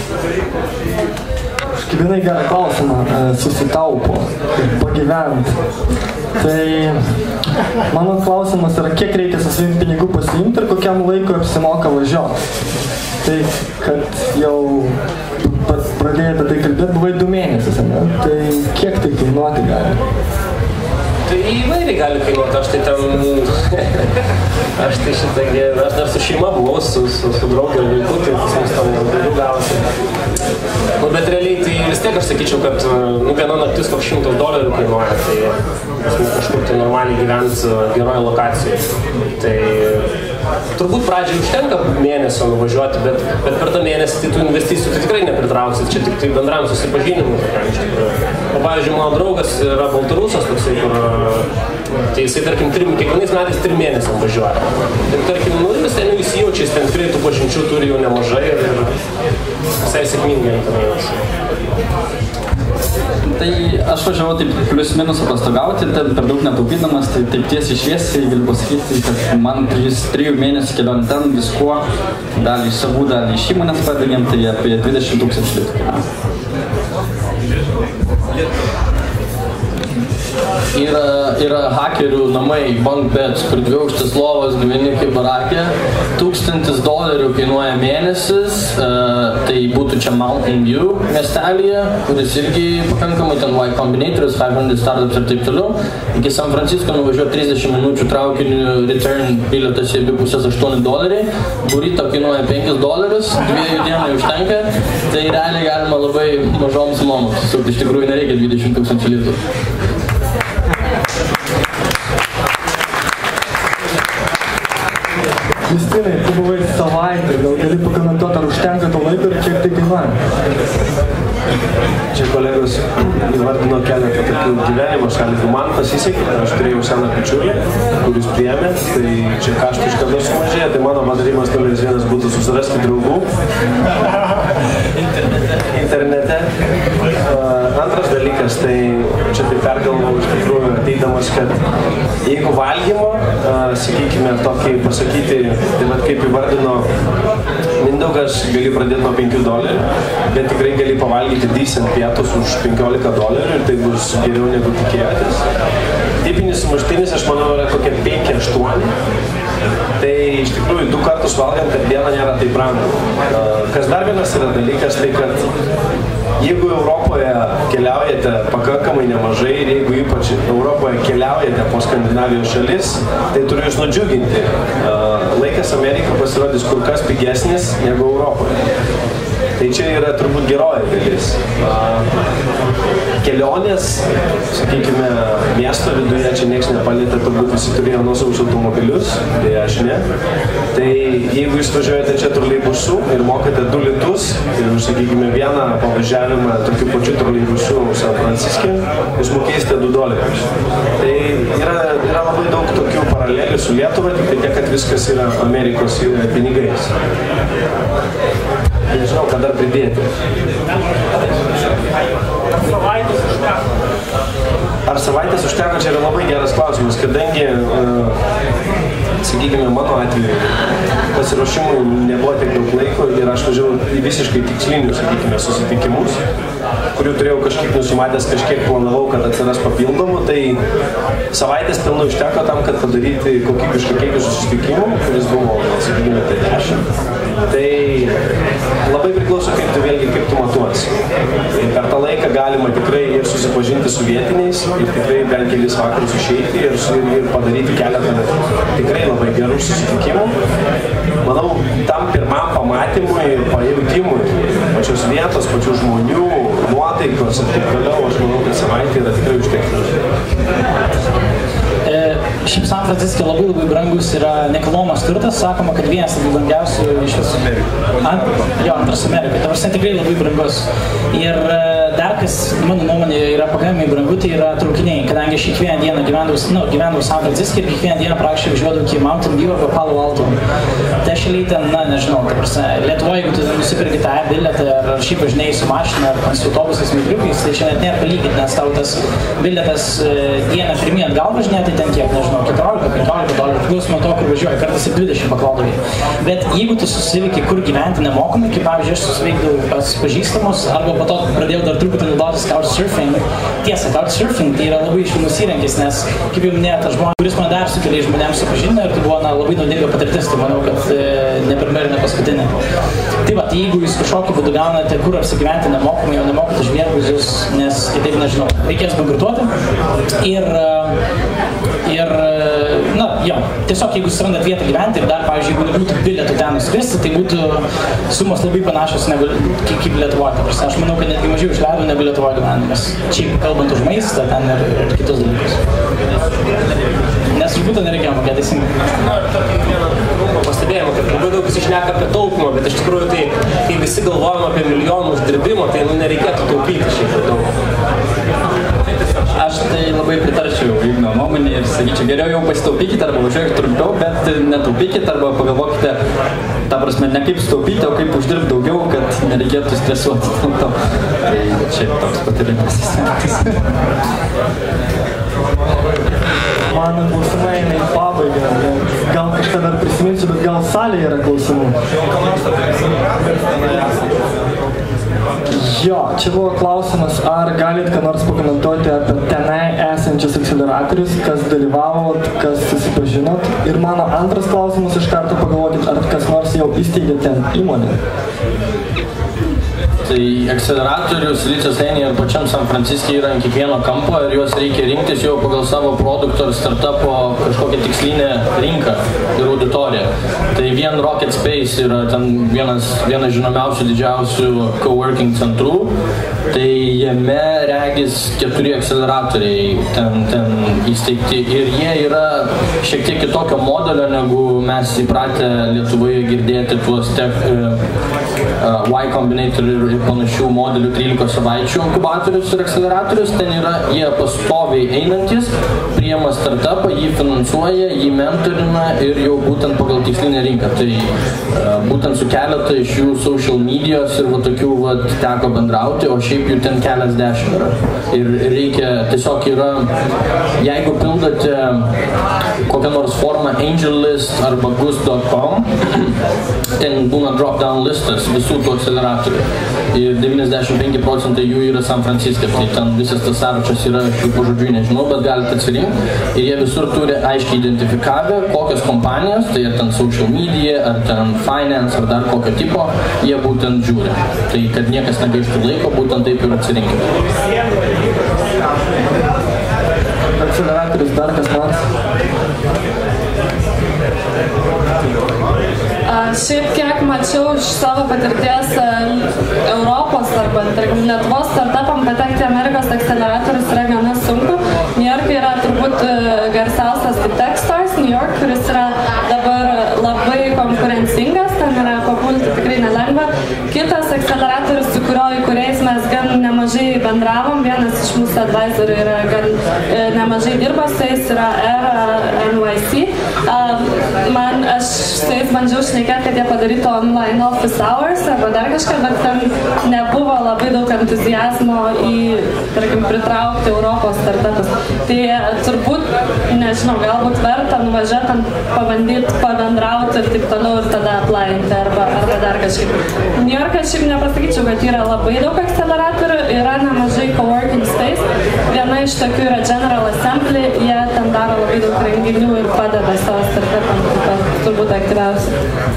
Aš kaip vienai gerą klausimą, susitaupo, pagyvent. Tai mano klausimas yra, kiek reikia su savim pinigų pasiimti ir kokiam laikui apsimoka važiuoti. Tai, kad jau pradėjai apie tai kalbėti, buvai du mėnesius, ne? Tai kiek tai kainuoti gali? Tai įvairiai gali kainuoti, aš tai ten, aš tai šitą, aš dar su šeima buvau, su, su, su draugė ir vaikų, tai pas mus tam galiu gauti. Nu, bet realiai tai vis tiek aš sakyčiau, kad nu, viena naktis koks šimtas dolerių kainuoja, tai kažkur tai normaliai gyvent geroje lokacijoje. Tai turbūt pradžiai užtenka mėnesio nuvažiuoti, bet, bet per tą mėnesį tai tų investicijų tai tikrai nepritrauksit, čia tik tai bendram susipažinimu. O pavyzdžiui, mano draugas yra Baltarusas, toksai, kur tai jisai, tarkim, trim, kiekvienais metais trim mėnesiam važiuoja. Ir tarkim, nu, vis ten jau įsijaučia, jis ten tikrai tų pažinčių turi jau nemažai ir, ir visai sėkmingai tenai. Tai aš važiavau taip plius minus atostogauti, ten per daug netaupydamas, tai taip tiesiai šviesiai galiu pasakyti, kad man trijus, trijų mėnesių kelionė ten viskuo, dalį iš savų, dalį iš įmonės padengėm, tai apie dvidešimt tūkstančių litų. Yra, yra hakerių namai, bankbets, kur dvi aukštas lovas, gyveni kaip barakė. Tūkstantis dolerių kainuoja mėnesis, uh, tai būtų čia Mountain View miestelyje, kuris irgi pakankamai ten Y Combinatorius, penkiasdešimt startups ir taip toliau. Iki San Francisco nuvažiuoja trisdešimt minučių traukiniu, return bilietas į abi pusės aštuoni doleriai, burrito kainuoja penkis dolerius, dviejų dienų užtenka, tai realiai galima labai mažom sumom. Iš tikrųjų nereikia dvidešimt tūkstančių litų. Justinai, tu buvai savaitę, gal gali pakomentuoti, ar užtenka to laiko ir kiek tai kainuoja? Čia kolegos įvardino keletą tokių gyvenimo šalių. Man pasisekė, aš turėjau seną pičiulį, kuris priėmė, tai čia kaštų iš karto sumažėjo, tai mano patarimas numeris vienas būtų susirasti draugų internete. Antras dalykas, tai čia tai pergalvau iš tikrųjų ateidamas, kad jeigu valgymo, sakykime, tokį pasakyti, tai vat kaip įvardino Mindaugas, gali pradėti nuo penkių dolerių, bet tikrai gali pavalgyti decent pietus už penkiolika dolerių ir tai bus geriau negu tikėjotės. Tipinis sumuštinis, aš manau, yra kokie penki aštuoni. Tai iš tikrųjų du kartus valgant per dieną nėra taip brangu. Kas dar vienas yra dalykas, tai kad jeigu Europoje keliaujate pakankamai nemažai ir jeigu ypač Europoje keliaujate po Skandinavijos šalis, tai turiu jūs nudžiuginti. Laikas Amerika pasirodys kur kas pigesnis negu Europoje. Tai čia yra turbūt geroji dalis. Kelionės, sakykime, miesto viduje, čia nieks nepalėtė, turbūt visi turėjo nuosavus automobilius, tai aš ne. Tai jeigu jūs važiuojate čia troleibusu ir mokate du litus ir, sakykime, vieną pavažiavimą tokiu pačiu troleibusu San Franciske, jūs mokėsite du dolerius. Tai yra, yra labai daug tokių paralelių su Lietuva, tik tai tiek, kad viskas yra Amerikos pinigais. Nežinau, ką dar pridėti. Ar savaitės užteko? Ar savaitės užteko, čia yra labai geras klausimas, kadangi, sakykime, mano atveju pasiruošimui nebuvo tiek daug laiko ir aš važiavau į visiškai tikslinius, sakykime, susitikimus, kurių turėjau kažkiek nusimatęs, kažkiek planavau, kad atsiras papildomų, tai savaitės pilnai užteko tam, kad padaryti kokybišką kiekį susitikimų, kuris buvo, sakykime, tai dešimt. Tai labai priklauso, kaip tu vėlgi, kaip tu matuosi. Ir per tą laiką galima tikrai ir susipažinti su vietiniais, ir tikrai bent kelis vakarus išeiti ir, ir padaryti keletą tikrai labai gerų susitikimų. Manau, tam pirmam pamatymui, pajautimui, pačios vietos, pačių žmonių, nuotaikos ir taip toliau, aš manau, kad savaitė yra tikrai užtekti. Šiaip San Franciske labai labai brangus yra nekilnojamas turtas, sakoma, kad vienas labai brangiausių iš visų. Ant, jo, antras Amerikai, ta prasme tikrai labai brangus. Ir dar kas, mano nuomonė, yra pakankamai brangu, tai yra traukiniai, kadangi aš kiekvieną dieną gyvendavau, nu, gyvendavau San Franciske ir kiekvieną dieną praktiškai važiuodavau iki Mountain View arba Palo Alto. Tai šaliai ten, na, nežinau, ta prasme, Lietuvoje, jeigu tu nusipirki tą bilietą ar šiaip važinėjai su mašina ar su autobusais mikriukais, tai čia net nėra palyginti, nes tau tas bilietas dieną pirmyn atgal važinėja, tai ten kiek, nežinau, keturiolika penkiolika dolerių, priklausomai nuo to, kur važiuoji, kartais ir dvidešimt paklaudavai. Bet jeigu tu susiviki, kur gyventi nemokamai, kaip pavyzdžiui, aš susiveikdavau pas pažįstamus, arba po to pradėjau dar truputį naudotis couchsurfing. Tiesa, couchsurfing tai yra labai išmanus įrankis, nes, kaip jau minėjau, tas žmonės, kuris man dar su keliais žmonėms supažino ir tai buvo na, labai naudinga patirtis, tai manau, kad e, ne pirma ir ne paskutinė. Tai va, tai jeigu jūs kažkokiu būdu gaunate, kur apsigyventi nemokamai, jau nemokate už viešbučius, nes kitaip, nežinau, reikės bankrutuoti. Ir, ir na, jo, tiesiog jeigu surandat vietą gyventi ir dar, pavyzdžiui, jeigu nebūtų bilietų ten nuskristi, tai būtų sumos labai panašios negu kaip Lietuvoje. Aš manau, kad netgi mažiau išleidau negu Lietuvoje gyvenimas. Šiaip kalbant už maistą ten ir, ir kitus dalykus. Nes už būtą nereikėjo mokėti teisingai. Pastebėjimo, kad labai daug visi šneka apie taupymą, bet iš tikrųjų tai, kai visi galvojam apie milijonų uždirbimą, tai nu, nereikėtų taupyti šiaip daug. Aš tai labai pritarčiau Igno nuomonė ir sakyčiau, geriau jau pasitaupykite arba važiuokite trumpiau, bet netaupykite arba pagalvokite, ta prasme, ne kaip sutaupyti, o kaip uždirbti daugiau, kad nereikėtų stresuoti dėl to. Tai čia toks patarimas įsitikti. Mano klausimai eina į pabaigą. Gal kažką dar prisiminsiu, bet gal salėje yra klausimų. Jo, čia buvo klausimas, ar galit ką nors pakomentuoti apie tenai esančius akceleratorius, kas dalyvavot, kas susipažinot. Ir mano antras klausimas, iš karto pagalvokit, ar kas nors jau įsteigė ten įmonę. Tai akceleratorių Silicio slėnyje ir pačiam San Franciske yra ant kiekvieno kampo ir juos reikia rinktis jau pagal savo produkto ar startupo kažkokią tikslinę rinką ir auditoriją. Tai vien Rocket Space yra ten vienas, vienas žinomiausių didžiausių coworking centrų. Tai jame regis keturi akceleratoriai ten, ten įsteigti ir jie yra šiek tiek kitokio modelio, negu mes įpratę Lietuvoje girdėti tuos tech, uh, Y Combinator ir, ir panašių modelių trylikos savaičių inkubatorius ir akceleratorius. Ten yra jie pastoviai einantis, priima startupą, jį finansuoja, jį mentorina ir jau būtent pagal tikslinę rinką. Tai uh, būtent su keletą iš jų social medijos ir va tokių va teko bendrauti, o šiaip jų ten keliasdešimt yra. Ir reikia, tiesiog yra, jeigu pildote kokią nors formą AngelList arba Goose dot com, ten būna drop-down listas visų tų akceleratorių. Ir devyniasdešimt penki procentai jų yra San Franciske, tai ten visas tas sąrašas yra, aš jų pažodžiui nežinau, bet galite atsirinkti. Ir jie visur turi aiškiai identifikavę, kokios kompanijos, tai ar ten social media, ar ten finance, ar dar kokio tipo, jie būtent žiūri. Tai kad niekas negaištų laiko, būtent taip ir atsirinkite. Akceleratorius dar kas nors? Šiaip kiek mačiau iš savo patirties Europos arba, tarkim, Lietuvos startupam patekti Amerikos akceleratorius yra gana sunku. New York'e yra turbūt garsiausias tai Techstars, New York, kuris yra dabar labai konkurencingas, ten yra papulti tikrai nelengva. Kitas akceleratorius, su kurio įkūrėjais mes gan nemažai bendravom, vienas iš mūsų advisorių yra gan nemažai dirbas, tai jis yra N Y C. Man, aš su jais bandžiau šnekėti, kad jie padarytų online office hours arba dar kažką, bet ten nebuvo labai daug entuzijazmo į, tarkim, pritraukti Europos startupus. Tai turbūt, nežinau, galbūt verta nuvažiuoti, pabandyti, pabendrauti ir taip toliau ir tada aplayinti arba, arba dar kažkaip. New York'e šiaip nepasakyčiau, kad yra labai daug akceleratorių, yra nemažai coworking space. Viena iš tokių yra General Assembly, jie ten daro labai daug renginių ir padeda savo startupams, taip pat turbūt aktyviausiai.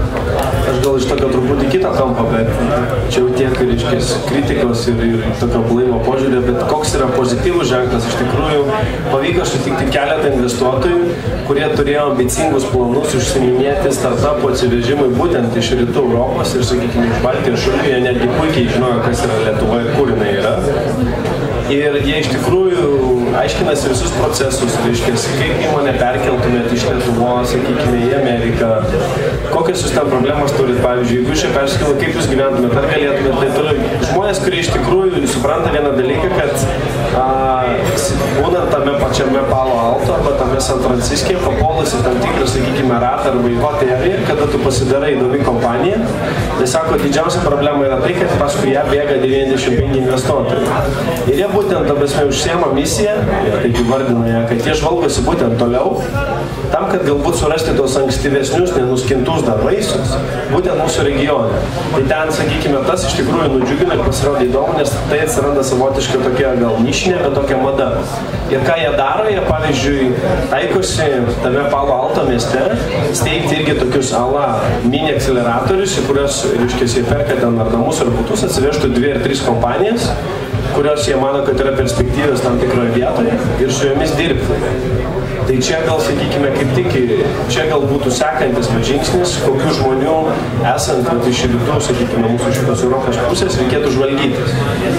aš gal iš tokio truputį kito kampo, bet čia jau tiek, reiškia, kritikos ir, ir tokio blaimo požiūrė, bet koks yra pozityvus ženklas, iš tikrųjų pavyko sutikti keletą investuotojų, kurie turėjo ambicingus planus užsiminėti startupų atsivežimui būtent iš rytų Europos ir, sakykime, iš Baltijos šalių, jie netgi puikiai žinojo, kas yra Lietuva ir kur jinai yra. Ir jie iš tikrųjų aiškinasi visus procesus, reiškia, kaip įmonę perkeltumėt iš Lietuvos, sakykime, į Ameriką, kokias jūs ten problemas turit, pavyzdžiui, jeigu jūs čia persikėlų, kaip jūs gyventumėt, ar galėtumėt, tai toliau. Žmonės, kurie iš tikrųjų supranta vieną dalyką, kad a, būnant tame pačiame Palo Alto arba tame San Franciske, papuolus į tam tikrą, sakykime, ratą arba į hot area, kada tu pasidarai įdomi kompanija, tai sako, didžiausia problema yra tai, kad paskui ją bėga devyniasdešimt penki investuotojai. Ir jie būtent, ta prasme, užsiema misiją, jie taip įvardina ją, kad jie žvalgosi būtent toliau, tam, kad galbūt surasti tos ankstyvesnius, nenuskintus dar vaisius, būtent mūsų regione. Tai ten, sakykime, tas iš tikrųjų nudžiugina ir pasirodė įdomu, nes tai atsiranda savotiška tokia gal nišinė, bet tokia mada. Ir ką jie daro, jie, pavyzdžiui, taikosi tame Palo Alto mieste, steigti irgi tokius ala mini akceleratorius, į kurios, reiškia, jie perka ten ar namus ar butus, atsivežtų dvi ar tris kompanijas, kurios jie mano, kad yra perspektyvės tam tikroje vietoje ir su jomis dirbti. Tai čia gal, sakykime, kaip tik, čia gal būtų sekantis žingsnis, kokių žmonių esant vat, iš rytų, sakykime, mūsų šitos Europos pusės reikėtų žvalgytis.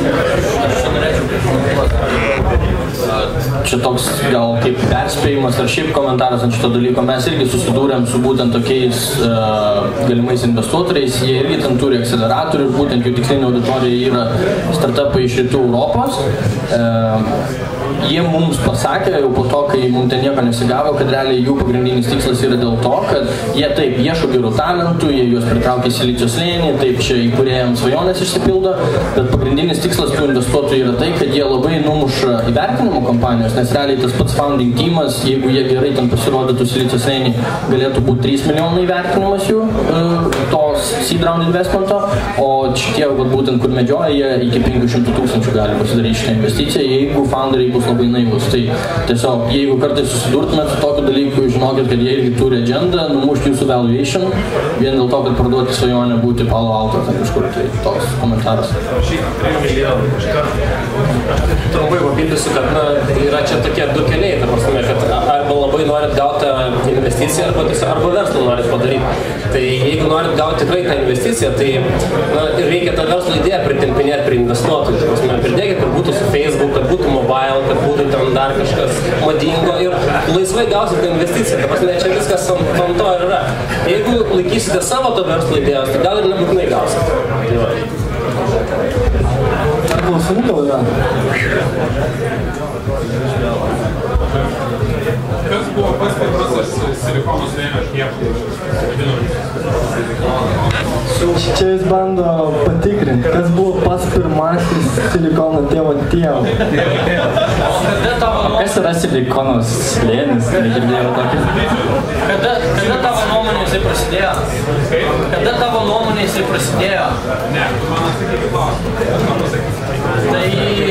Čia toks gal kaip perspėjimas ar šiaip komentaras ant šito dalyko. Mes irgi susidūrėm su būtent tokiais uh, galimais investuotojais. Jie irgi ten turi akceleratorių ir būtent jų tikslinė auditorija yra startupai iš rytų Europos. Uh, Jie mums pasakė jau po to, kai mums ten nieko nesigavo, kad realiai jų pagrindinis tikslas yra dėl to, kad jie taip ieško gerų talentų, jie juos pritraukia į Silicio slėnį, taip čia įkūrėjams svajonės išsipildo, bet pagrindinis tikslas tų investuotojų yra tai, kad jie labai numuša įvertinimo kompanijos, nes realiai tas pats founding teamas, jeigu jie gerai ten pasirodytų Silicio slėnį, galėtų būti trys milijonai įvertinimas jų, tos seed round investmento, o šitie, būtent kur medžioja, jie iki penkių šimtų tūkstančių gali pasidaryti šitą investiciją, jeigu founderiai bus labai naivus. Tai tiesiog, jeigu kartais susidurtumėt su tokiu dalyku, žinokit, kad jie irgi turi agendą, numušti jūsų valuation, vien dėl to, kad parduoti svajonę būti Palo Alto, tai kažkur, tai toks komentaras. Trumpai papildysiu, kad na, yra čia tokie du keliai, ta prasme, kad arba labai norit gauti investiciją, arba, arba verslą norit padaryti. Tai jeigu norit gauti tikrai tą investiciją, tai na, reikia tą verslo idėją pritempinėti prie investuotojų. Ta prasme, pridėkit, kad būtų su Facebook, kad būtų mobile, kad būtų ten dar kažkas madingo ir laisvai gausite investiciją. Ta prasme, čia viskas ant, ant to ir yra. Jeigu laikysite savo to verslo idėjos, tai gal ir nebūtinai gausite. Ar klausimų gal yra? Kas buvo pats pirmasis silikono slėnio šniepų? Čia jis bando patikrinti, kas buvo pats pirmasis silikono tėvo tėvo. Kas yra silikono slėnis? Negirdėjau tokį. Kada, kada tavo nuomonė jisai prasidėjo? Kada tavo nuomonė jisai prasidėjo? Ne, man sakyti klausimą. Tai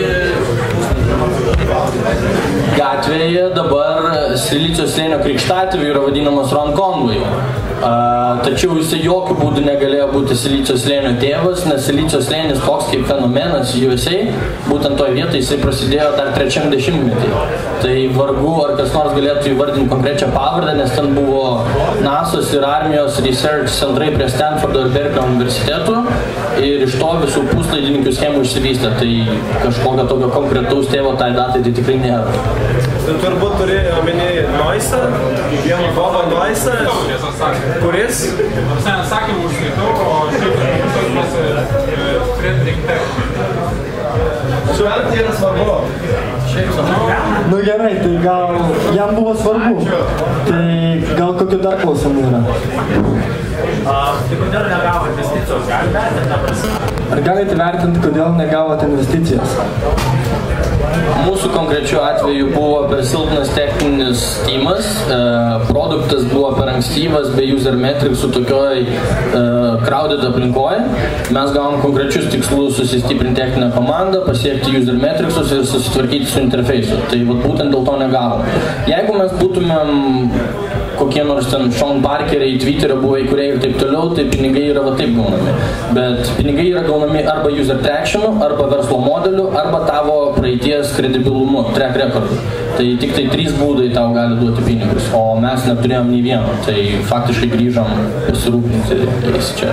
gatvėje dabar Silicio slėnio krikštatėviu yra vadinamas Ron Conway. Uh, tačiau jisai jokių būdų negalėjo būti Silicio slėnio tėvas, nes Silicio slėnis toks kaip fenomenas U S A, būtent toje vietoje jisai prasidėjo dar trečiam dešimtmetį. Tai vargu, ar kas nors galėtų įvardinti konkrečią pavardę, nes ten buvo NASA's ir armijos research centrai prie Stanfordo ir Berkelio universitetų ir iš to visų puslaidininkių schemų išsivystė. Tai kažkokio tokio konkretaus tėvo tai datai tai tikrai nėra. Tu turbūt turi omenyje Noisą, Bobą Noisą, kuris? Aš atsakymą užskaitau, o šiaip mes Fredrik Tech. Suvelti yra svarbu. Nu gerai, tai gal jam buvo svarbu. Tai gal kokių dar klausimų yra? Tai kodėl negavo investicijos? Gali vertinti? Ar galite vertinti, kodėl negavote investicijos? Mūsų konkrečiu atveju buvo per silpnas techninis tymas, produktas buvo per ankstyvas, be user metricsų tokioj crowded aplinkoje. Mes gavom konkrečius tikslus susistiprinti techninę komandą, pasiekti user metricsus ir susitvarkyti su interfeisu. Tai vat, būtent dėl to negavom. Jeigu mes būtumėm kokie nors ten Sean Parkeriai, Twitterio buvo įkūrėjai ir taip toliau, tai pinigai yra va taip gaunami. Bet pinigai yra gaunami arba user tractionu, arba verslo modeliu, arba tavo praeities kredibilumu, track recordu. Tai tik tai trys būdai tau gali duoti pinigus, o mes neturėjom nei vieno, tai faktiškai grįžom pasirūpinti jais čia.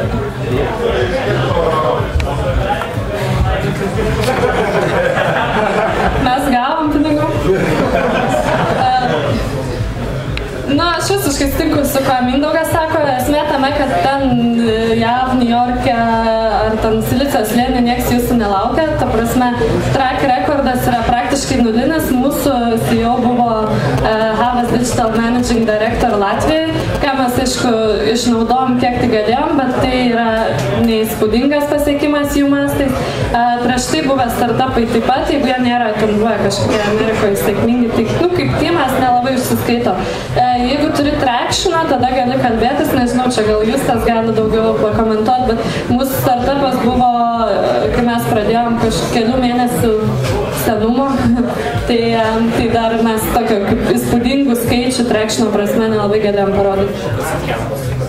Mes gavom pinigų. Na, aš visiškai sutinku su ką Mindaugas sako, esmė tame, kad ten J A V, New York'e ar ten Silicio slėny nieks jūsų nelaukia. Ta prasme, track recordas yra praktiškai nulinis. Mūsų C E O buvo uh, Havas Digital Managing Director Latvijai, ką mes, aišku, išnaudojom kiek tai galėjom, bet tai yra neįspūdingas pasiekimas jų mastais. Uh, prieš tai buvę startupai taip pat, jeigu jie nėra ten buvę kažkokie Amerikoje sėkmingi, tai, nu, kaip tymas nelabai užsiskaito. Uh, Jeigu turi tractioną, tada gali kalbėtis, nežinau, čia gal jūs tas gali daugiau pakomentuoti, bet mūsų startupas buvo, kai mes pradėjom kažkokių kelių mėnesių senumo, tai, tai dar mes tokio kaip įspūdingų skaičių tractiono prasme nelabai galėjom parodyti.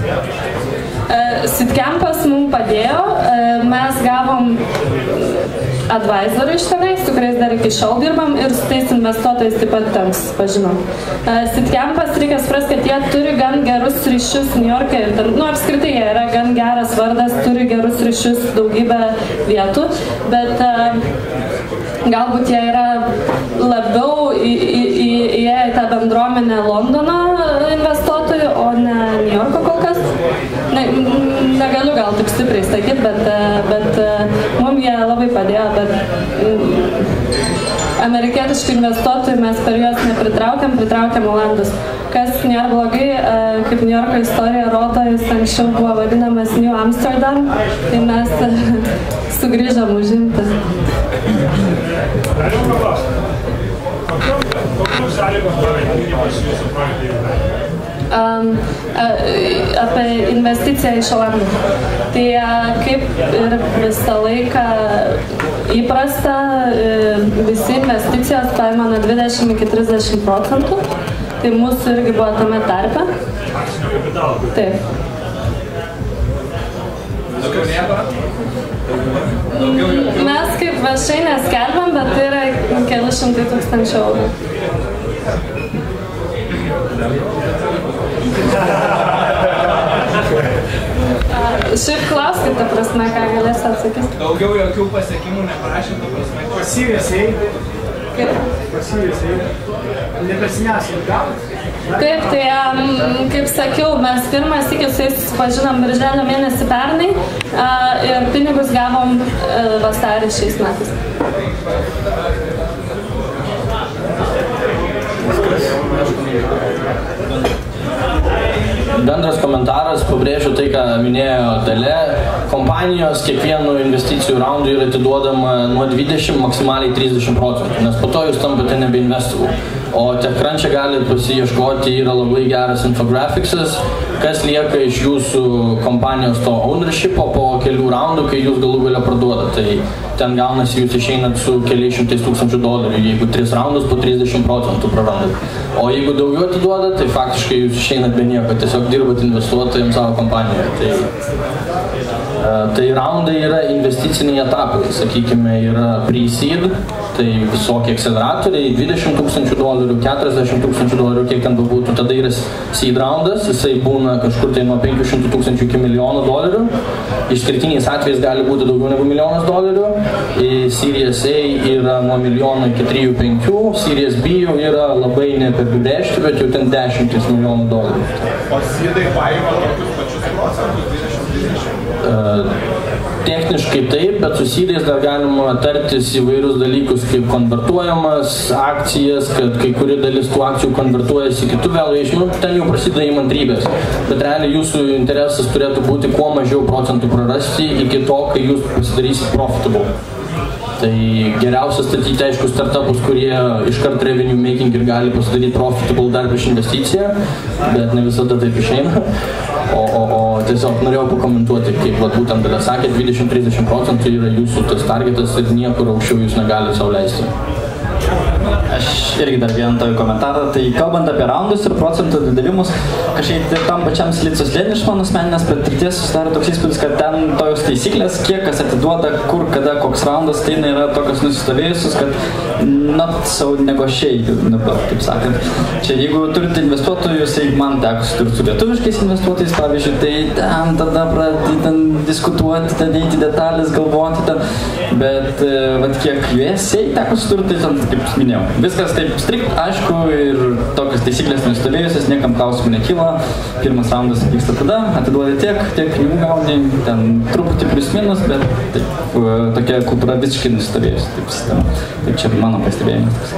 Sitcampas mums padėjo, mes gavom advisorių iš tenais, su kuriais dar iki šiol dirbam ir su tais investuotojais taip pat ten susipažinom. Sitcampas, reikia suprasti, kad jie turi gan gerus ryšius New York'e ir ten, nu apskritai jie yra gan geras vardas, turi gerus ryšius daugybę vietų, bet galbūt jie yra labiau įėję į tą bendruomenę Londono investuotojų, o ne New York'o kol kas. Ne, negaliu gal taip stipriai sakyti, bet, bet mums jie labai padėjo, bet amerikietiškų investuotojų mes per juos nepritraukiam, pritraukiam Olandus. Kas nėra blogai, kaip New Yorko istorija rodo, jis anksčiau buvo vadinamas New Amsterdam, tai mes sugrįžom užimti. Kokių sąlygos pavadinimas jūsų projektai? Um, apie investiciją iš Olandų. Tai kaip ir visą laiką įprasta, visi investicijos paima nuo dvidešimt iki trisdešimt procentų. Tai mūsų irgi buvo tame tarpe. Taip. Mes kaip viešai neskelbam, bet tai yra keli šimtai tūkstančių eurų. Šiaip klauskit, ta prasme, ką galės atsakys. Daugiau jokių pasiekimų neprašė, ta prasme. Pasyvėsiai. Kaip? Pasyvėsiai. Nepesiniausiai gavot? Taip, tai kaip sakiau, mes pirmas iki su jais susipažinom birželio mėnesį pernai ir pinigus gavom vasarį šiais metais. Bendras komentaras, pabrėžiu tai, ką minėjo Dalia. Kompanijos kiekvienu investicijų raundui yra atiduodama nuo dvidešimt maksimaliai trisdešimt procentų, nes po to jūs tampate nebeinvestavų. O TechCrunch'e galit pasiieškoti, yra labai geras infograficsas, kas lieka iš jūsų kompanijos to ownershipo po kelių raundų, kai jūs galų galia parduoda. Tai ten gaunasi jūs išeinat su keliais šimtais tūkstančių dolerių, jeigu tris raundus po trisdešimt procentų prarandat. O jeigu daugiau atiduoda, tai faktiškai jūs išeinat be nieko, tiesiog dirbat investuotojams savo kompanijoje. Tai, tai raundai yra investiciniai etapai, sakykime, yra pre-seed, tai visokie akceleratoriai, dvidešimt tūkstančių dolerių, keturiasdešimt tūkstančių dolerių, kiek ten bebūtų, tada yra seed raundas, jisai būna kažkur tai nuo penkių šimtų tūkstančių iki milijono dolerių, išskirtiniais atvejais gali būti daugiau negu milijonas dolerių, Series A yra nuo milijono iki trijų penkių, Series B jau yra labai neapibrėžti, bet jau ten dešimtis milijonų dolerių. O seedai paima tokius pačius procentus, dvidešimt dvidešimt? Techniškai taip, bet su seedais dar galima tartis įvairius dalykus, kaip konvertuojamas akcijas, kad kai kuri dalis tų akcijų konvertuojasi kitų valuation, ten jau prasideda įmantrybės. Bet realiai jūsų interesas turėtų būti kuo mažiau procentų prarasti iki to, kai jūs pasidarysit profitable. Tai geriausia statyti, aišku, startupus, kurie iškart revenue making ir gali pasidaryti profitable dar prieš investiciją, bet ne visada taip išeina. O, o, o tiesiog norėjau pakomentuoti, kaip vat, būtent Dalia sakė, dvidešimt trisdešimt procentų yra jūsų tas targetas ir niekur aukščiau jūs negali sau leisti. Aš irgi dar vieną tokį komentarą. Tai kalbant apie raundus ir procentų didelimus, kažkaip tam pačiam Silicio slėny iš mano asmeninės patirties susidaro toks įspūdis, kad ten tojos taisyklės, kiek kas atiduoda, kur, kada, koks raundas, tai yra tokios nusistovėjusios, kad not so negotiate, taip sakant. Čia jeigu turite investuotojus, tai man teko susidurti su lietuviškais investuotojais, pavyzdžiui, tai ten tada pradėti ten diskutuoti, ten eiti detalės, galvoti ten, bet vat kiek U S A teko susidurti, ten, kaip minėjau, viskas taip strikt, aišku, ir tokios taisyklės nusistovėjusios, niekam klausimų nekyla, pirmas raundas vyksta tada, atiduodi tiek, tiek pinigų gauni, ten truputį plius minus, bet taip, tokia kultūra visiškai nusistovėjusi, taip sistema. Taip čia mano pastebėjimas.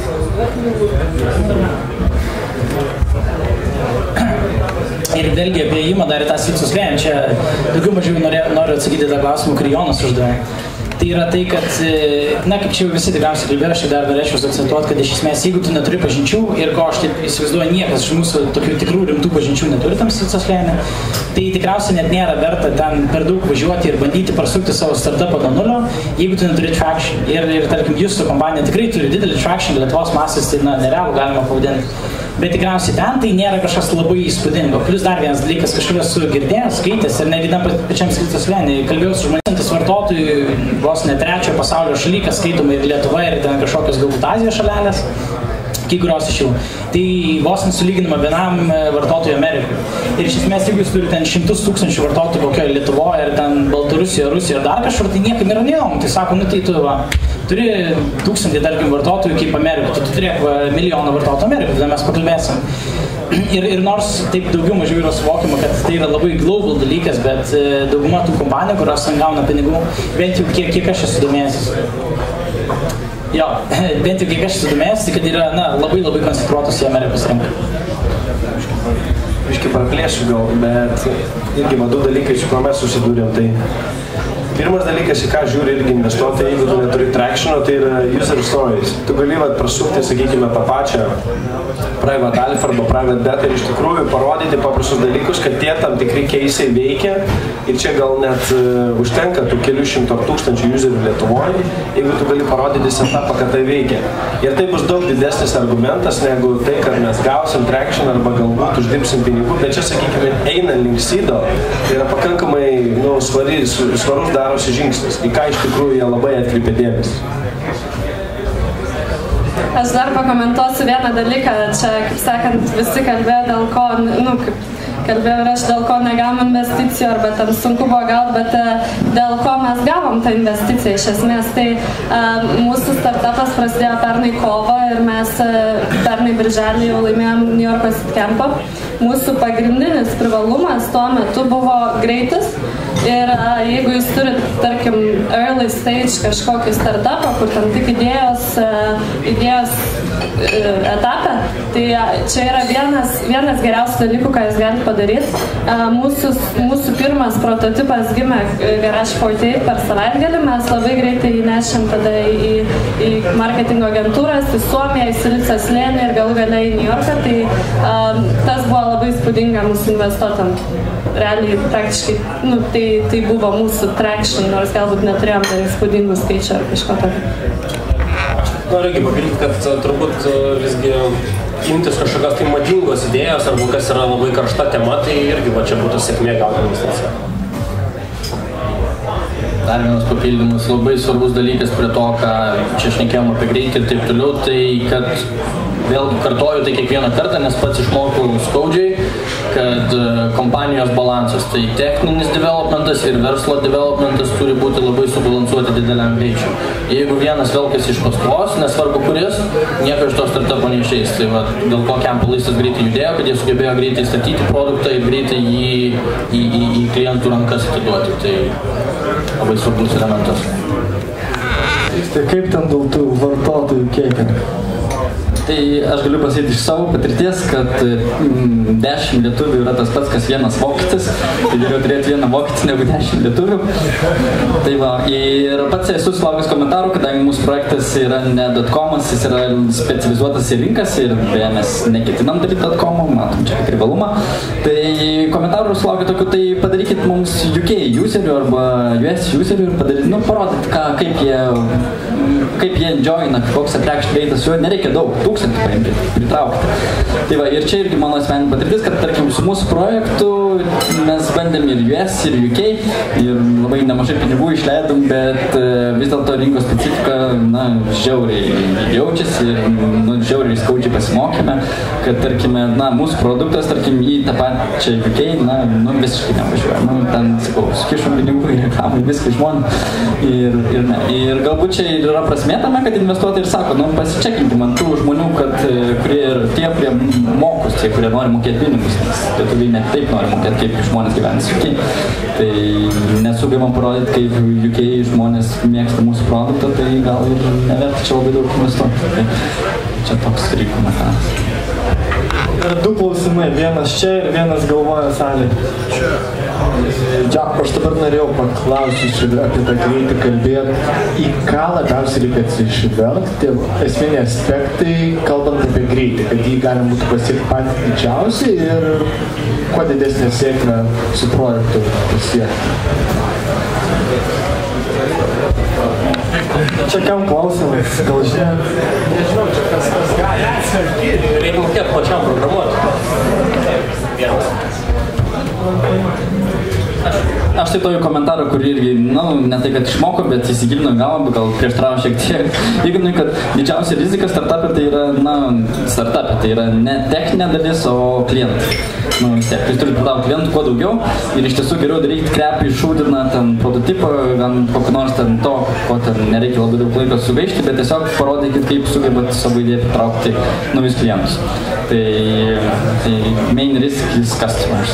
Ir vėlgi apie įmą dar į tą Silicio slėnį, čia daugiau mažiau noriu atsakyti tą klausimą, kurį Jonas uždavė. Tai yra tai, kad, na, kaip čia jau visi tikriausiai kalbėjo, aš dar norėčiau akcentuoti, kad iš esmės, jeigu tu neturi pažinčių ir ko aš taip įsivaizduoju, niekas iš mūsų tokių tikrų rimtų pažinčių neturi tam Silicio slėny, tai tikriausiai net nėra verta ten per daug važiuoti ir bandyti prasukti savo startupą nuo nulio, jeigu tu neturi traction. Ir, ir tarkim, jūsų kompanija tikrai turi didelį traction, Lietuvos masės, tai na, nerealų galima pavadinti. Bet tikriausiai ten tai nėra kažkas labai įspūdingo. Plius dar vienas dalykas, kažkur esu girdėjęs, skaitęs ir netgi tam pačiam Silicio slėny, kalbėjau su žmonėmis vartotojų, vos ne trečiojo pasaulio šaly, kas skaitoma ir Lietuva, ir ten kažkokios galbūt Azijos šalelės, kai kurios iš jų. Tai vos nesulyginama vienam vartotojui Amerikai. Ir iš esmės, jeigu jūs turite ten šimtus tūkstančių vartotojų kokioje Lietuvoje, ir ten Baltarusijoje, Rusijoje, ar dar kažkur, tai niekam yra neįdomu. Tai sako, nu tai tu va, turi tūkstantį, tarkim, vartotojų kaip Amerika, tu turėk milijoną vartotojų Amerikai, tada mes pakalbėsim. Ir, ir nors taip daugiau mažiau yra suvokiama, kad tai yra labai global dalykas, bet dauguma tų kompanijų, kurios gauna pinigų, bent jau kiek, kiek aš esu domėjęs. Jo, bent jau kiek aš esu domėjęs, tai kad yra na, labai labai koncentruotos į Amerikos rinką. Biškai praplėsiu gal, bet irgi va du dalykai, su kuo mes susidūrėm. Tai pirmas dalykas, į ką žiūri irgi investuotojai, jeigu tu neturi tractiono, tai yra user stories. Tu gali va, prasukti, sakykime, tą pačią private alpha arba private beta ir iš tikrųjų parodyti paprastus dalykus, kad tie tam tikri keisai veikia ir čia gal net uh, užtenka tų kelių šimtų ar tūkstančių userių Lietuvoje, jeigu tu gali parodyti setupą, kad tai veikia. Ir tai bus daug didesnis argumentas negu tai, kad mes gausim traction arba galbūt uždirbsim pinigų, bet čia, sakykime, eina link seedo, tai yra pakankamai nu, svari, svarus darosi žingsnis, į ką iš tikrųjų jie labai atkreipia dėmesį. Aš dar pakomentuosiu vieną dalyką, čia, kaip sakant, visi kalbėjo dėl ko, nu, kaip kalbėjau ir aš, dėl ko negavom investicijų, arba ten sunku buvo gauti, bet dėl ko mes gavom tą investiciją iš esmės. Tai uh, mūsų startupas prasidėjo pernai kovą ir mes uh, pernai birželį jau laimėjom New Yorko Sitcampą. Mūsų pagrindinis privalumas tuo metu buvo greitis. Ir uh, jeigu jūs turit, tarkim, early stage kažkokį startupą, kur tam tik idėjos, uh, idėjos uh, etapą, tai uh, čia yra vienas, vienas geriausių dalykų, ką jūs galite padaryti. Uh, mūsų, mūsų pirmas prototipas gimė Garage forty-eight per savaitgalį, mes labai greitai įnešėm tada į, į marketingo agentūras, į Suomiją, į Silicio slėnį ir galų gale į New Yorką, tai uh, tas buvo labai įspūdinga mūsų investuotam. Realiai praktiškai, nu, tai, tai buvo mūsų traction, nors galbūt neturėjom dar įspūdingų skaičių ar kažko tokio. Noriu irgi papildyti, kad turbūt visgi imtis kažkokios tai madingos idėjos arba kas yra labai karšta tema, tai irgi va čia būtų sėkmė gauti investiciją. Dar vienas papildymas, labai svarbus dalykas prie to, ką čia šnekėjom apie greitį ir taip toliau, tai kad vėlgi kartoju tai kiekvieną kartą, nes pats išmokau skaudžiai, kad kompanijos balansas, tai techninis developmentas ir verslo developmentas turi būti labai subalansuoti dideliam greičiui. Jeigu vienas velkasi iš paskos, nesvarbu kuris, nieko iš to startupo neišeis. Tai va, dėl ko Campbellistas greitai judėjo, kad jie sugebėjo greitai statyti produktą ir greitai jį į, į, į klientų rankas atiduoti. Tai labai svarbus elementas. Tai kaip ten dėl tų vartotojų kiekio? Tai aš galiu pasakyti iš savo patirties, kad mm, dešimt lietuvių yra tas pats, kas vienas vokietis. Tai geriau turėti vieną vokietį negu dešimt lietuvių. Tai va, ir pats esu sulaukęs komentarų, kadangi mūsų projektas yra ne .comas, jis yra specializuotas į rinkas ir beje mes neketinam daryti .comą, matom čia kaip privalumą. Tai komentarų sulaukiu tokių, tai padarykit mums U K userių arba U S userių ir padaryti, nu, parodyti, ką, kaip jie kaip jie enjoyina, koks attraction rate'as, jo nereikia daug, tūkstantį paimti, pritraukti. Tai va, ir čia irgi mano asmeninė patirtis, kad tarkim su mūsų projektu mes bandėm ir U S, ir U K, ir labai nemažai pinigų išleidom, bet vis dėlto rinkos specifika, na, žiauriai jaučiasi ir, nu, žiauriai skaudžiai pasimokėme, kad, tarkime, na, mūsų produktas, tarkim, į tą pačią U K, na, nu, visiškai nevažiuoja. Nu, ten, sakau, sukišom pinigų į reklamą, viską žmonės. Ir, ir, ne. Ir galbūt čia yra prasmė tame, kad investuotojai ir sako, nu, pasičekinti man tų žmonių, kad, kurie ir tie, kurie mokus, tie, kurie nori mokėti pinigus, nes lietuviai net taip nori mokėti, kaip žmonės gyvena U K. Tai nesugebam parodyti, kaip U K žmonės mėgsta mūsų produktą, tai gal ir neverta čia labai daug investuoti. Tai čia toks reikia komentaras. Yra du klausimai, vienas čia ir vienas galvoja salėje. Ja, aš dabar norėjau paklausyti apie tą greitį kalbėti, į ką labiausiai reikia atsižvelgti, esminiai aspektai, kalbant apie greitį, kad jį galima būtų pasiekti patį didžiausiai ir kuo didesnė sėkmę su projektu pasiekti. Čia kam klausimas, gal žinia? Nežinau, čia kas kas gali. Reikia mokėti pačiam programuoti. Aš, aš tai tokį komentarą, kur irgi, na, nu, ne tai, kad išmoko, bet įsigilino galvą, gal prieštaravo šiek tiek. Jeigu, nu, kad didžiausia rizika startupė tai yra, na, startupė tai yra ne techninė dalis, o klientai. Nu, vis tiek, jūs turite pridauti klientų kuo daugiau ir iš tiesų geriau daryti krepį, šūdiną ten prototipą, gan kokį nors ten to, ko ten nereikia labai daug laiko sugaišti, bet tiesiog parodykit, kaip sugebat savo idėją pritraukti naujus klientus. Tai, tai main risk is customers.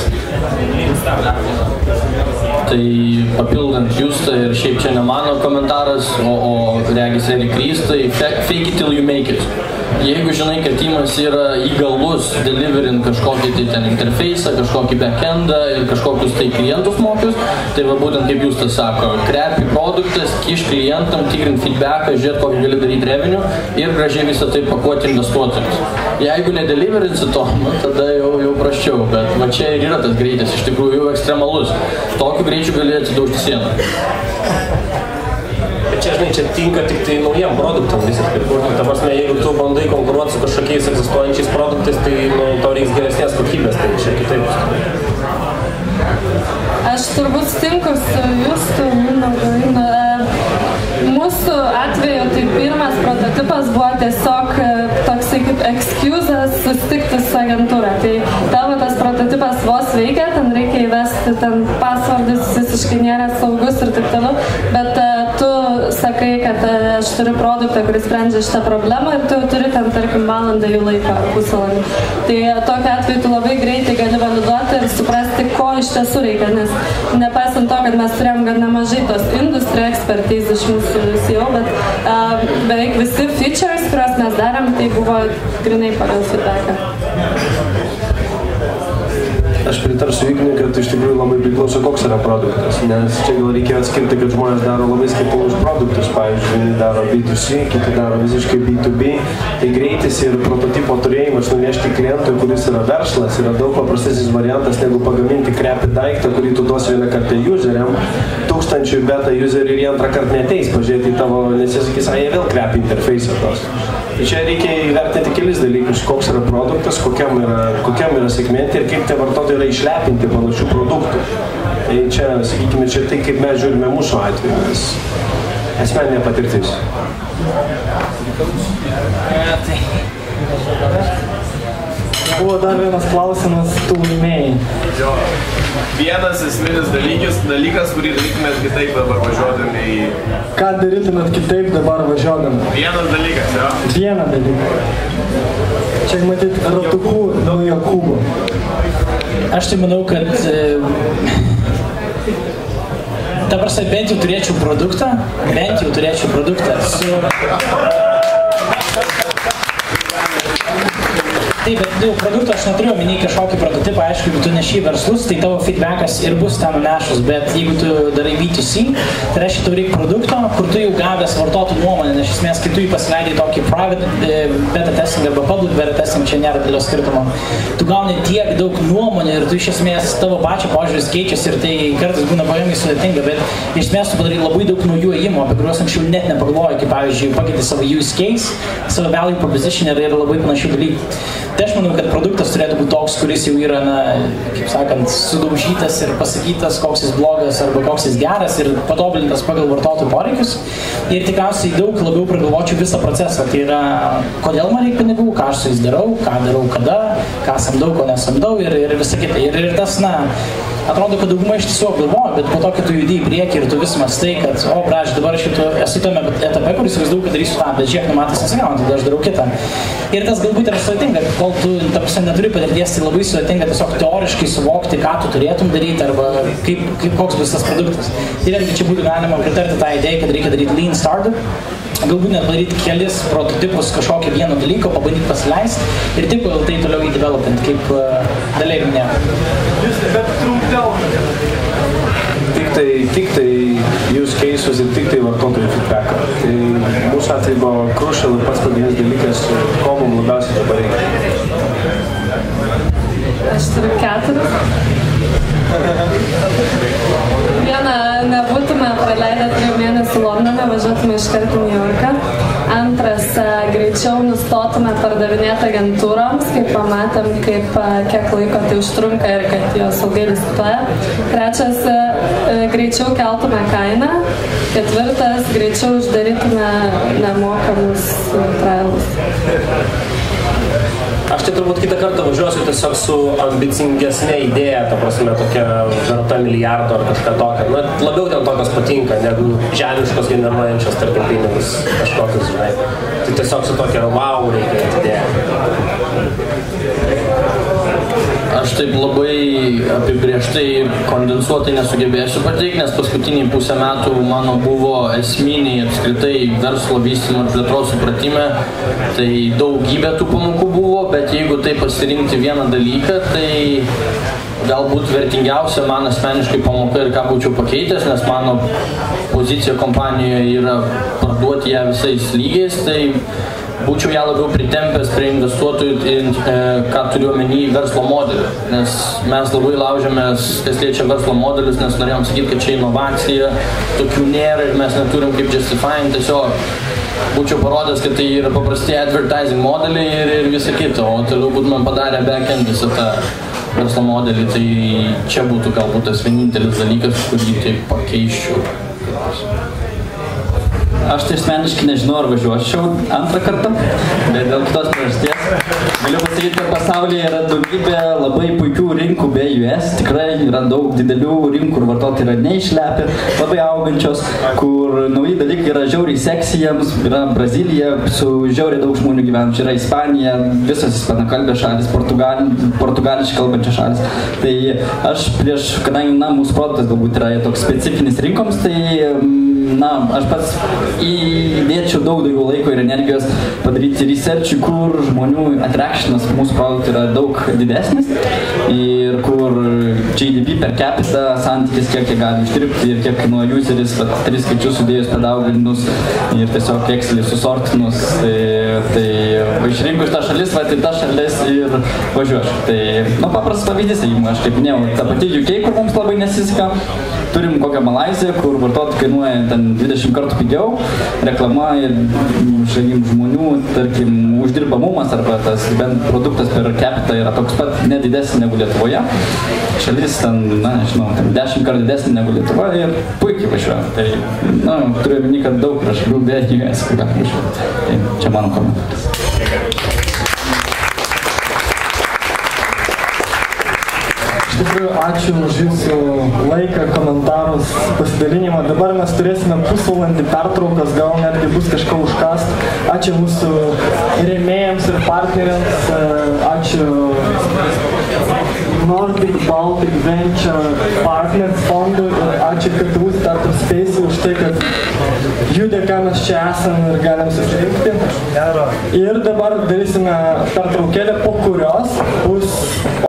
Tai papildant Justą ir šiaip čia ne mano komentaras, o, o regis Eric Ries, tai fake it till you make it. Jeigu žinai, kad įmonės yra įgalus deliverint kažkokį tai ten interfeisą, kažkokį backendą ir kažkokius tai klientus mokius, tai va būtent kaip Justas sako, krepi produktas, kiš klientam, tikrint feedbacką, žiūrėt, kokį gali daryti revenue ir gražiai visą tai pakuoti investuotojams. Jeigu nedeliverinsi to, tada jau, jau praščiau, bet va čia ir yra tas greitis, iš tikrųjų jau ekstremalus. Tokiu greičiu gali atsidaužti sieną. Bet čia, žinai, čia tinka tik tai naujiem produktam visiškai. Ta prasme, jeigu tu bandai konkuruoti su kažkokiais egzistuojančiais produktais, tai nu, tau reiks geresnės kokybės, tai čia kitaip. Aš turbūt sutinku su Justu, Mindaugu. Mūsų atveju tai pirmas prototipas buvo tiesiog toksai kaip excuses susitikti su agentūra. Tai tavo tas prototipas vos veikia, ten reikia įvesti, ten passwordus visiškai nėra saugus ir taip toliau, bet tu sakai, kad aš turiu produktą, kuris sprendžia šitą problemą ir tu turi ten, tarkim, valandą jų laiko ar pusvalandį. Tai tokiu atveju tu labai greitai gali validuoti ir suprasti, ko iš tiesų reikia, nes nepaisant to, kad mes turėjom gan nemažai tos industry expertise iš mūsų C E O, bet uh, beveik visi features, kuriuos mes darėm, tai buvo grinai pagal feedbacką. Aš pritarsiu Ignui, kad iš tikrųjų labai priklauso, koks yra produktas, nes čia gal reikėjo atskirti, kad žmonės daro labai skirtingus produktus, pavyzdžiui, vieni daro B du C, kiti daro visiškai B du B, tai greitis ir prototipo turėjimas nunešti klientui, kuris yra verslas, yra daug paprastesnis variantas, negu pagaminti krepį daiktą, kurį tu duosi vieną kartą useriam, tūkstančių beta userių ir jie antrą kartą neteis pažiūrėti į tavo, nes jie sakys, a, jie vėl krepį interfeisą tos. Tai čia reikia įvertinti kelis dalykus, koks yra produktas, kokiam yra, kokiam yra segmente ir kaip tie vartotojai yra išlepinti panašių produktų. Tai čia, sakykime, čia tai, kaip mes žiūrime mūsų atveju, nes asmeninė patirtis. Buvo dar vienas klausimas, tu laimėjai. Jo. Vienas esminis dalykis, dalykas, kurį darytumėt kitaip dabar važiuodami į... Ką darytumėt kitaip dabar važiuodami? Vienas dalykas, jo. Vieną dalyką. Čia matyti ratukų nuo Jokūbo. Aš tai manau, kad ta prasme, bent jau turėčiau produktą, bent jau turėčiau produktą su... Taip, bet jau produkto aš neturiu omeny kažkokį prototipą, aišku, jeigu tu neši verslus, tai tavo feedbackas ir bus ten nešus, bet jeigu tu darai B two C, tai reiškia, tau reikia produkto, kur tu jau gavęs vartotojų nuomonę, nes iš esmės, kai tu jį pasileidai tokį private beta testing arba public beta testing, čia nėra didelio skirtumo, tu gauni tiek daug nuomonių ir tu iš esmės tavo pačio požiūris keičiasi ir tai kartais būna paėmai sudėtinga, bet iš esmės tu padarai labai daug naujų ėjimų, apie kuriuos anksčiau net nepagalvojai, kaip pavyzdžiui, pakeitė savo use case, savo value proposition ir yra labai panašių dalykų. Tai aš manau, kad produktas turėtų būti toks, kuris jau yra, na, kaip sakant, sudaužytas ir pasakytas, koks jis blogas arba koks jis geras ir patobulintas pagal vartotojų poreikius. Ir tikriausiai daug labiau pragalvočiau visą procesą. Tai yra, kodėl man reikia pinigų, ką aš su jais darau, ką darau kada, ką samdau, ko nesamdau ir, ir visa kita. Ir, ir tas, na, atrodo, kad dauguma iš tiesiog galvoja, bet po to, kai tu judi į priekį ir tu vis mąstai, kad, o, braž, dabar aš jau esu tame etape, kuris įsivaizduoju, kad darysiu tą, bet žiūrėk, numatas nesigauna, tada aš darau kitą. Ir tas galbūt yra sudėtinga, kol tu, ta prasme, neturi patirties, tai labai sudėtinga tiesiog teoriškai suvokti, ką tu turėtum daryti arba kaip, kaip koks bus tas produktas. Tai vėlgi čia būtų galima pritarti tą idėją, kad reikia daryti lean startup, galbūt net padaryti kelis prototipus kažkokio vieno dalyko, pabandyti pasileisti ir tik tai toliau į development, kaip uh, daliai minėjau. Bet trumpiau. Tik tai, tik tai use cases ir tik tai vartotojų feedbacką. Tai mūsų atveju buvo crucial ir pats pagrindinis dalykas, ko mums labiausiai dabar reikia. Aš turiu keturis. Vieną nebūtume praleidę trijų mėnesių Londone, važiuotume iš karto į New Yorką. Antras, greičiau nustotume pardavinėti agentūroms, kaip pamatėm, kaip, kiek laiko tai užtrunka ir kad jos ilgai diskutuoja. Trečias, greičiau keltume kainą. Ketvirtas, greičiau uždarytume nemokamus trialus. Aš tai turbūt kitą kartą važiuosiu tiesiog su ambicingesnė idėja, ta prasme, tokia verta milijardo ar kažką tokio. Na, labiau ten tokios patinka, negu žemiškos generuojančios, tarkim, pinigus kažkokius, žinai. Tai tiesiog su tokia wow reikia idėja. Aš taip labai apibrėžtai ir kondensuotai nesugebėsiu pateikti, nes paskutiniai pusę metų mano buvo esminiai apskritai verslo vystymo ir plėtros supratime. Tai daugybė tų pamokų buvo, bet jeigu tai pasirinkti vieną dalyką, tai galbūt vertingiausia man asmeniškai pamoka ir ką būčiau pakeitęs, nes mano pozicija kompanijoje yra parduoti ją visais lygiais, tai būčiau ją labiau pritempęs prie investuotojų, e, ką turiu omeny verslo modelį, nes mes labai laužėmės, kas liečia verslo modelius, nes norėjom sakyti, kad čia inovacija, tokių nėra ir mes neturim kaip justifying, tiesiog būčiau parodęs, kad tai yra paprasti advertising modeliai ir, ir visa kita, o toliau būtumėm padarę back-end visą tą verslo modelį, tai čia būtų galbūt tas vienintelis dalykas, kurį taip pakeiščiau. Aš tai asmeniškai nežinau, ar važiuočiau antrą kartą, bet dėl kitos priežasties. Galiu pasakyti, kad pasaulyje yra daugybė labai puikių rinkų be U S, tikrai yra daug didelių rinkų, kur vartotojai yra neišlepę, labai augančios, kur nauji dalykai yra žiauriai seksy jiems, yra Brazilija su žiauriai daug žmonių gyvenančių, yra Ispanija, visos ispanakalbės šalis, Portugal, portugališkai kalbančios šalis. Tai aš prieš, kadangi na, mūsų produktas galbūt yra toks specifinis rinkoms, tai na, aš pats įdėčiau daug daugiau laiko ir energijos padaryti researchų, kur žmonių attractionas mūsų produktų yra daug didesnis ir kur G D P per capita santykis, kiek jie gali uždirbti ir kiek kainuoja useris, bet tris skaičius sudėjus padauginus ir tiesiog Excelį susortinus, tai, tai išrinkus tą šalis, va, tai tą šalis ir važiuoš. Tai, nu, paprastas pavyzdys, jeigu aš kaip minėjau, ta pati U K, kur mums labai nesiseka, turim kokią Malaiziją, kur vartotojai kainuoja ten dvidešimt kartų pigiau, reklama ir šalim žmonių, tarkim, uždirbamumas arba tas bent produktas per capita yra toks pat nedidesnis negu Lietuvoje. Šalis ten, na, nežinau, ten dešimt kartų didesnė negu Lietuva ir puikiai važiuoja. Tai, na, turiu omeny, kad daug yra šalių be U S, kur gali važiuoti. Tai čia mano komentaras. Iš tikrųjų, ačiū už jūsų laiką, komentarus, pasidalinimą. Dabar mes turėsime pusvalandį pertraukas, gal netgi bus kažką užkast. Ačiū mūsų rėmėjams ir partneriams, ačiū Nordic Baltic Venture Partners fondui ir ačiū K T U Startup Space už tai, kad jų dėka mes čia esam ir galim susirinkti. Ir dabar darysime pertraukėlę, po kurios bus